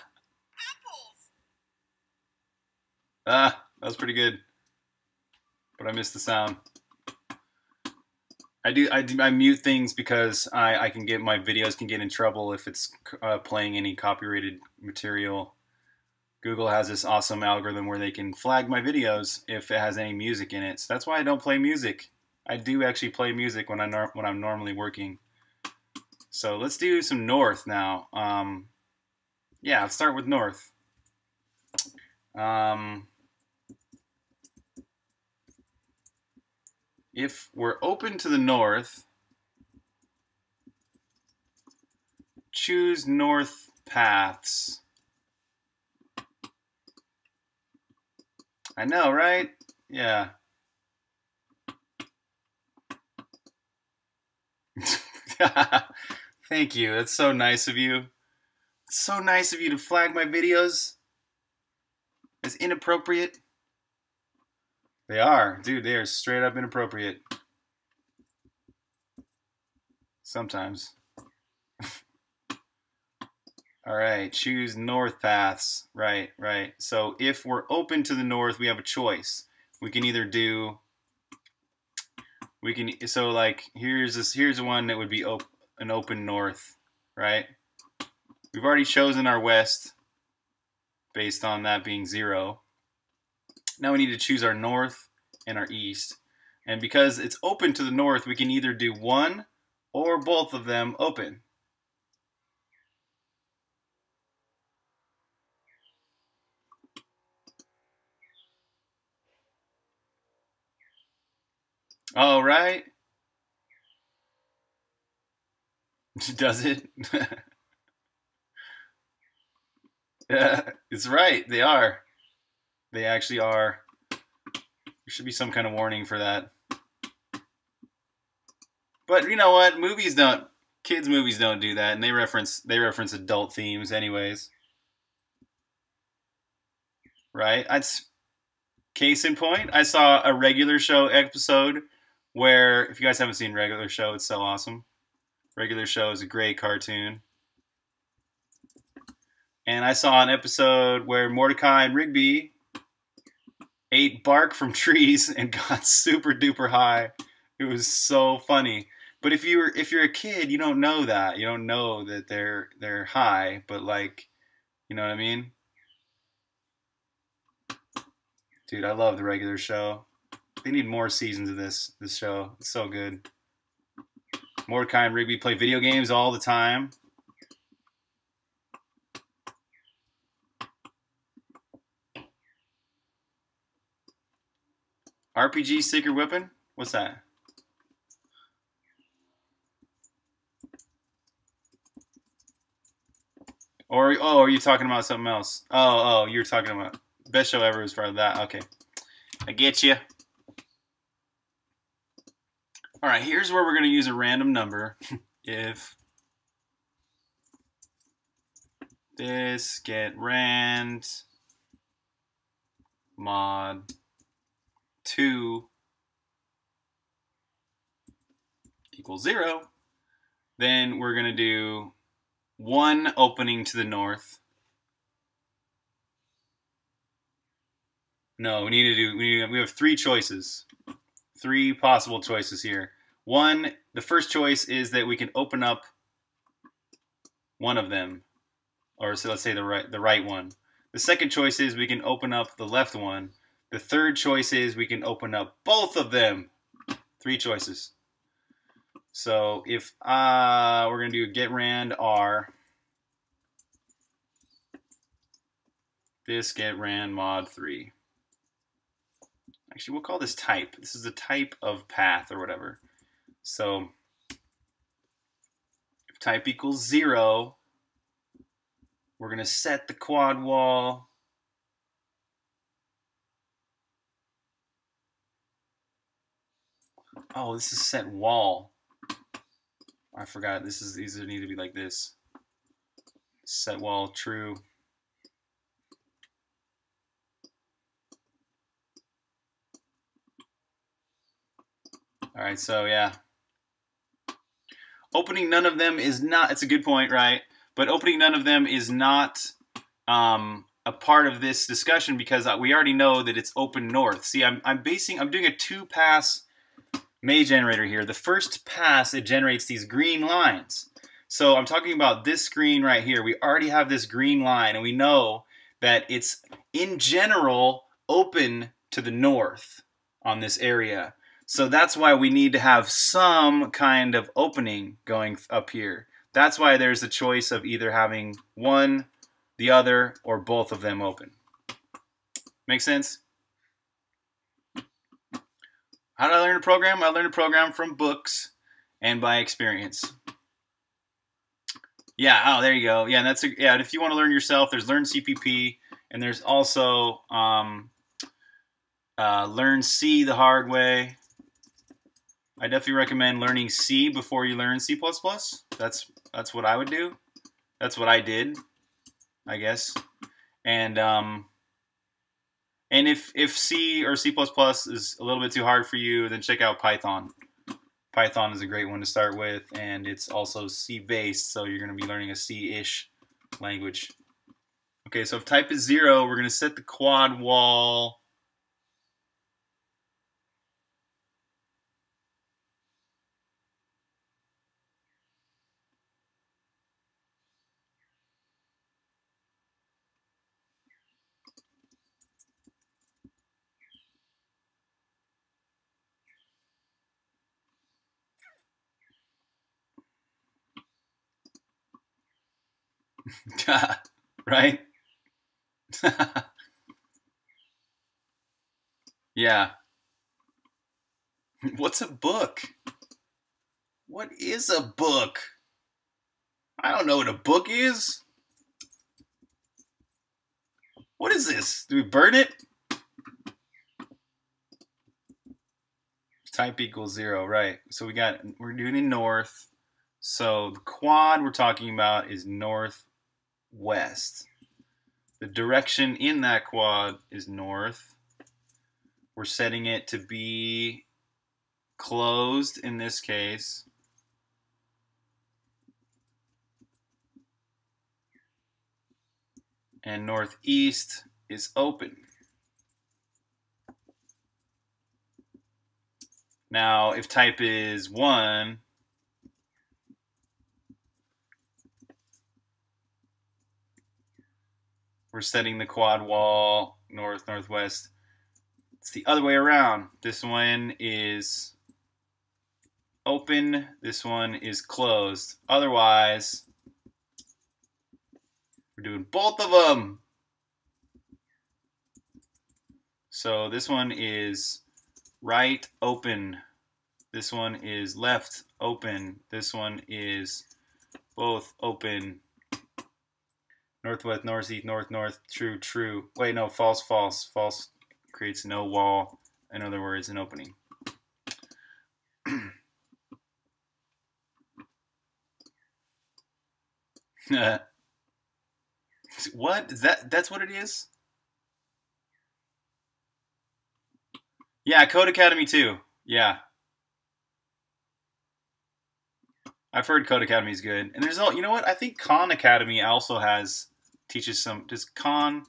That was pretty good. But I missed the sound. I mute things because I can get, my videos can get in trouble if it's playing any copyrighted material. Google has this awesome algorithm where they can flag my videos if it has any music in it. So that's why I don't play music. I do actually play music when I'm normally working. So let's do some north now. Yeah, let's start with north. If we're open to the north, choose north paths. I know, right? Yeah. Thank you. That's so nice of you. It's so nice of you to flag my videos as inappropriate. They are. Dude, they are straight up inappropriate. Sometimes. All right, choose north paths. Right. So if we're open to the north, we have a choice. We can either do, so like here's one that would be an open north, right? We've already chosen our west based on that being 0. Now we need to choose our north and our east. And because it's open to the north, we can either do one or both of them open. All right. Does it? Yeah, it's right. They are. They actually are. There should be some kind of warning for that. But you know what? Kids movies don't do that, and they reference adult themes anyways. Right? Case in point, I saw a Regular Show episode where, if you guys haven't seen Regular Show, it's so awesome. Regular Show is a great cartoon. And I saw an episode where Mordecai and Rigby ate bark from trees and got super duper high. It was so funny. But if you're a kid, you don't know that. You don't know that they're high, but like, you know what I mean? Dude, I love the regular show. They need more seasons of this show. It's so good. Mordecai and Rigby play video games all the time. RPG Secret Weapon? What's that? Or are you talking about something else? Oh, you're talking about best show ever as part of that. Okay, I get you. All right, here's where we're gonna use a random number. If this get rand mod 2 equals 0, then we're gonna do one opening to the north. No, we have three choices. Three possible choices here. One, the first choice is that we can open up one of them, or so let's say the right one. The second choice is we can open up the left one. The third choice is we can open up both of them. Three choices. So if we're gonna do get rand r, this get rand mod 3. Actually, we'll call this type. This is the type of path or whatever. So if type equals 0, we're gonna set the quad wall oh, this is set wall. I forgot. These need to be like this. Set wall true. All right, so yeah. Opening none of them is not, it's a good point, right? But opening none of them is not a part of this discussion because we already know that it's open north. See, I'm doing a 2-pass May generator here. The first pass, it generates these green lines. So I'm talking about this screen right here. We already have this green line, and we know that it's, in general, open to the north on this area. So that's why we need to have some kind of opening going up here. That's why there's a choice of either having one, the other, or both of them open. Make sense? How did I learn to program? I learned to program from books and by experience. Yeah, oh, there you go. Yeah, and and if you want to learn yourself, there's Learn CPP, and there's also Learn C the hard way. I definitely recommend learning C before you learn C++. That's what I would do. That's what I did, I guess. And if C or C++ is a little bit too hard for you, then check out Python. Python is a great one to start with, and it's also C-based, so you're going to be learning a C-ish language. Okay, so if type is 0, we're going to set the quad wall. Right? Yeah. What's a book? What is a book? I don't know what a book is. What is this? Do we burn it? Type equals 0, right. So we're doing in north. So the quad we're talking about is northwest. The direction in that quad is north. We're setting it to be closed in this case. And northeast is open. Now, if type is 1, we're setting the quad wall north-northwest It's the other way around. This one is open. This one is closed. Otherwise, we're doing both of them. So this one is right open. This one is left open. This one is both open. Northwest, northeast, north, north, true, true. Wait, no, false, false. False creates no wall. In other words, an opening. What? That's what it is? Yeah, Codecademy too. Yeah. I've heard Codecademy is good. And there's you know what? I think Khan Academy also teaches some. Does Khan?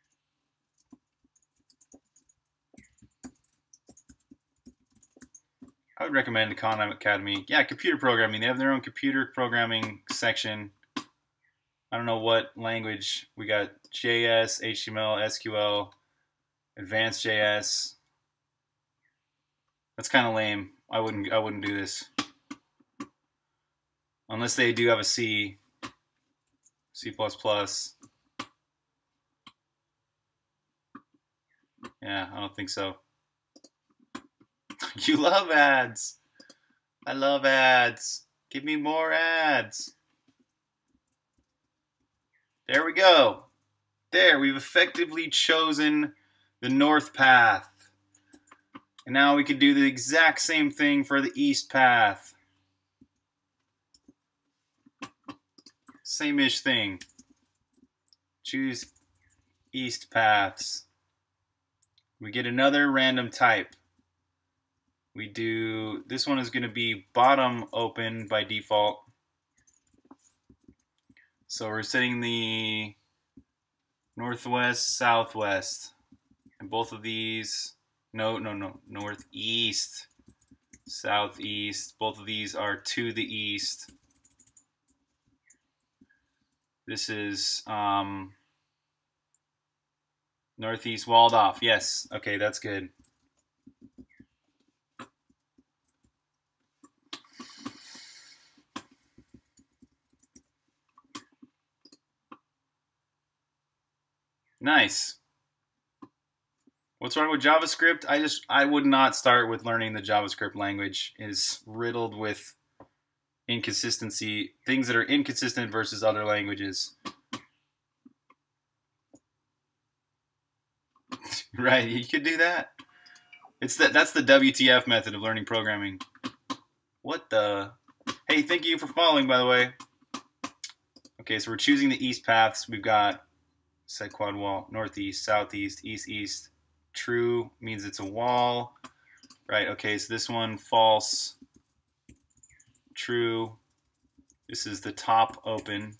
I would recommend Khan Academy. Yeah, computer programming. They have their own computer programming section. I don't know what language. We got JS, HTML, SQL, Advanced JS. That's kind of lame. I wouldn't do this. Unless they do have a C, C++. Yeah, I don't think so. You love ads. I love ads. Give me more ads. There we go. There, we've effectively chosen the north path. And now we could do the exact same thing for the east path. Same-ish thing. Choose east paths. We get another random type. We do, this one is going to be bottom open by default. So we're setting the northwest, southwest. And both of these, no, northeast, southeast. Both of these are to the east. This is northeast walled off. Yes. Okay, that's good. Nice. What's wrong with JavaScript? I would not start with learning the JavaScript language. It is riddled with inconsistency, things that are inconsistent versus other languages. Right, you could do that. That's the WTF method of learning programming. What the? Hey, thank you for following, by the way. Okay, so we're choosing the east paths. We've got set quad wall, northeast, southeast, east, east. True means it's a wall. Right, okay, so this one, false. True. This is the top open.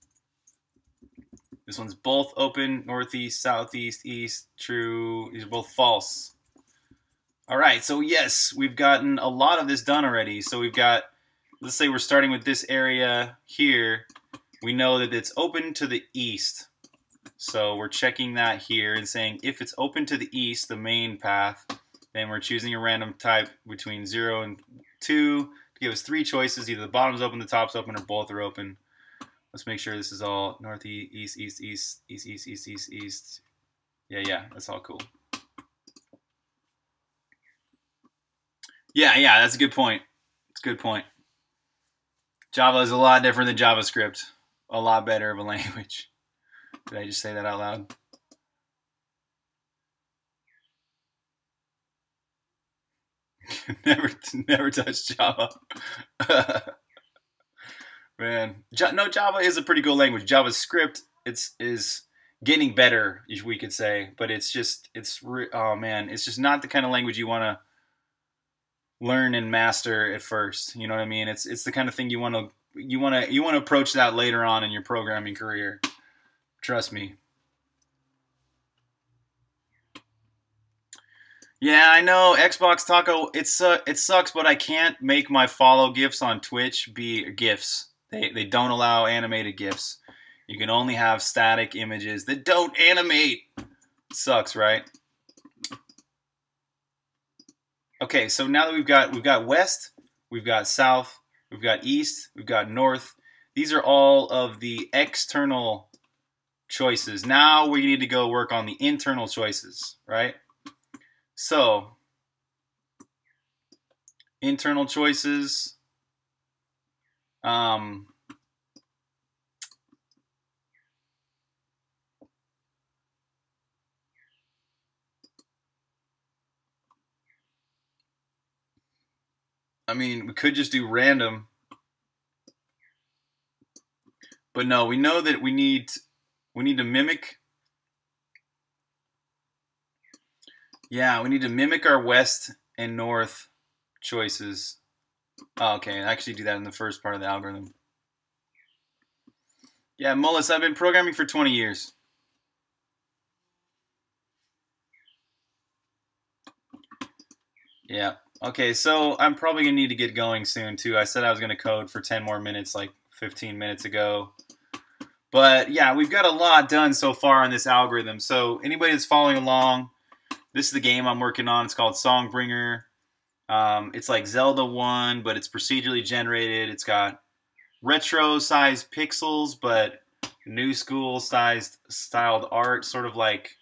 This one's both open, northeast, southeast, east, true. These are both false. All right, so yes, we've gotten a lot of this done already. So we've got, let's say we're starting with this area here. We know that it's open to the east. So we're checking that here and saying if it's open to the east, the main path, then we're choosing a random type between 0 and 2 to give us 3 choices. Either the bottom's open, the top's open, or both are open. Let's make sure this is all northeast, east, east, east, east, east, east, east, east. Yeah, that's all cool. Yeah, that's a good point. It's a good point. Java is a lot different than JavaScript. A lot better of a language. Did I just say that out loud? never touch Java. Man, no, Java is a pretty cool language. JavaScript is getting better, we could say, but it's just oh man, it's just not the kind of language you want to learn and master at first. You know what I mean? It's the kind of thing you want to approach that later on in your programming career. Trust me. Yeah, I know. Xbox Taco, it sucks, but I can't make my follow GIFs on Twitch be GIFs. They don't allow animated GIFs. You can only have static images that don't animate. Sucks, right? Okay, so now that we've got west, we've got south, we've got east, we've got north. These are all of the external choices. Now we need to go work on the internal choices, right? So, internal choices. I mean, we could just do random, but no, we know that we need to mimic. Yeah, we need to mimic our west and north choices. Oh, okay, I actually do that in the first part of the algorithm. Yeah, Mullis, I've been programming for 20 years. Yeah. Okay, so I'm probably going to need to get going soon, too. I said I was going to code for 10 more minutes like 15 minutes ago. But, yeah, we've got a lot done so far on this algorithm. So anybody that's following along, this is the game I'm working on. It's called Songbringer. It's like Zelda 1, but it's procedurally generated. It's got retro-sized pixels, but new school-sized styled art, sort of like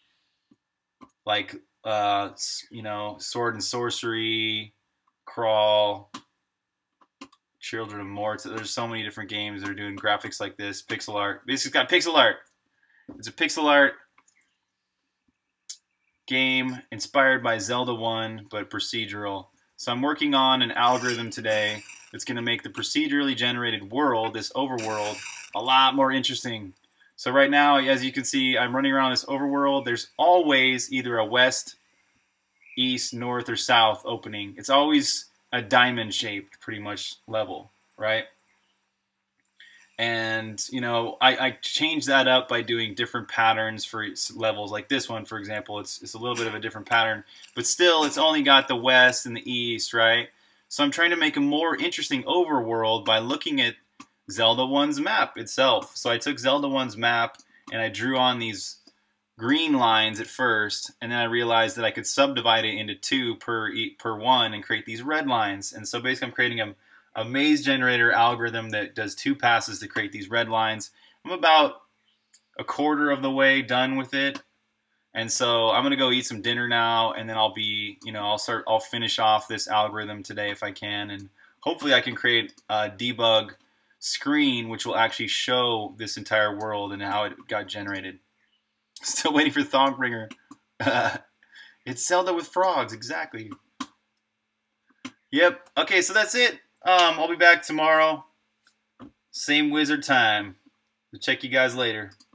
you know, Sword and Sorcery, Crawl, Children of Mort. There's so many different games that are doing graphics like this, pixel art. Basically, it's got pixel art. It's a pixel art game inspired by Zelda 1, but procedural. So I'm working on an algorithm today that's going to make the procedurally generated world, this overworld, a lot more interesting. So right now, as you can see, I'm running around this overworld. There's always either a west, east, north, or south opening. It's always a diamond-shaped, pretty much, level, right? And, you know, I changed that up by doing different patterns for levels. Like this one, for example, it's a little bit of a different pattern. But still, it's only got the west and the east, right? So I'm trying to make a more interesting overworld by looking at Zelda 1's map itself. So I took Zelda 1's map and I drew on these green lines at first, and then I realized that I could subdivide it into two per one and create these red lines. And so basically I'm creating a maze generator algorithm that does two passes to create these red lines. I'm about a quarter of the way done with it. And so I'm going to go eat some dinner now, and then I'll be, you know, I'll finish off this algorithm today if I can, and hopefully I can create a debug screen which will actually show this entire world and how it got generated. Still waiting for Thongbringer. It's Zelda with frogs, exactly. Yep. Okay, so that's it. I'll be back tomorrow. Same wizard time. I'll check you guys later.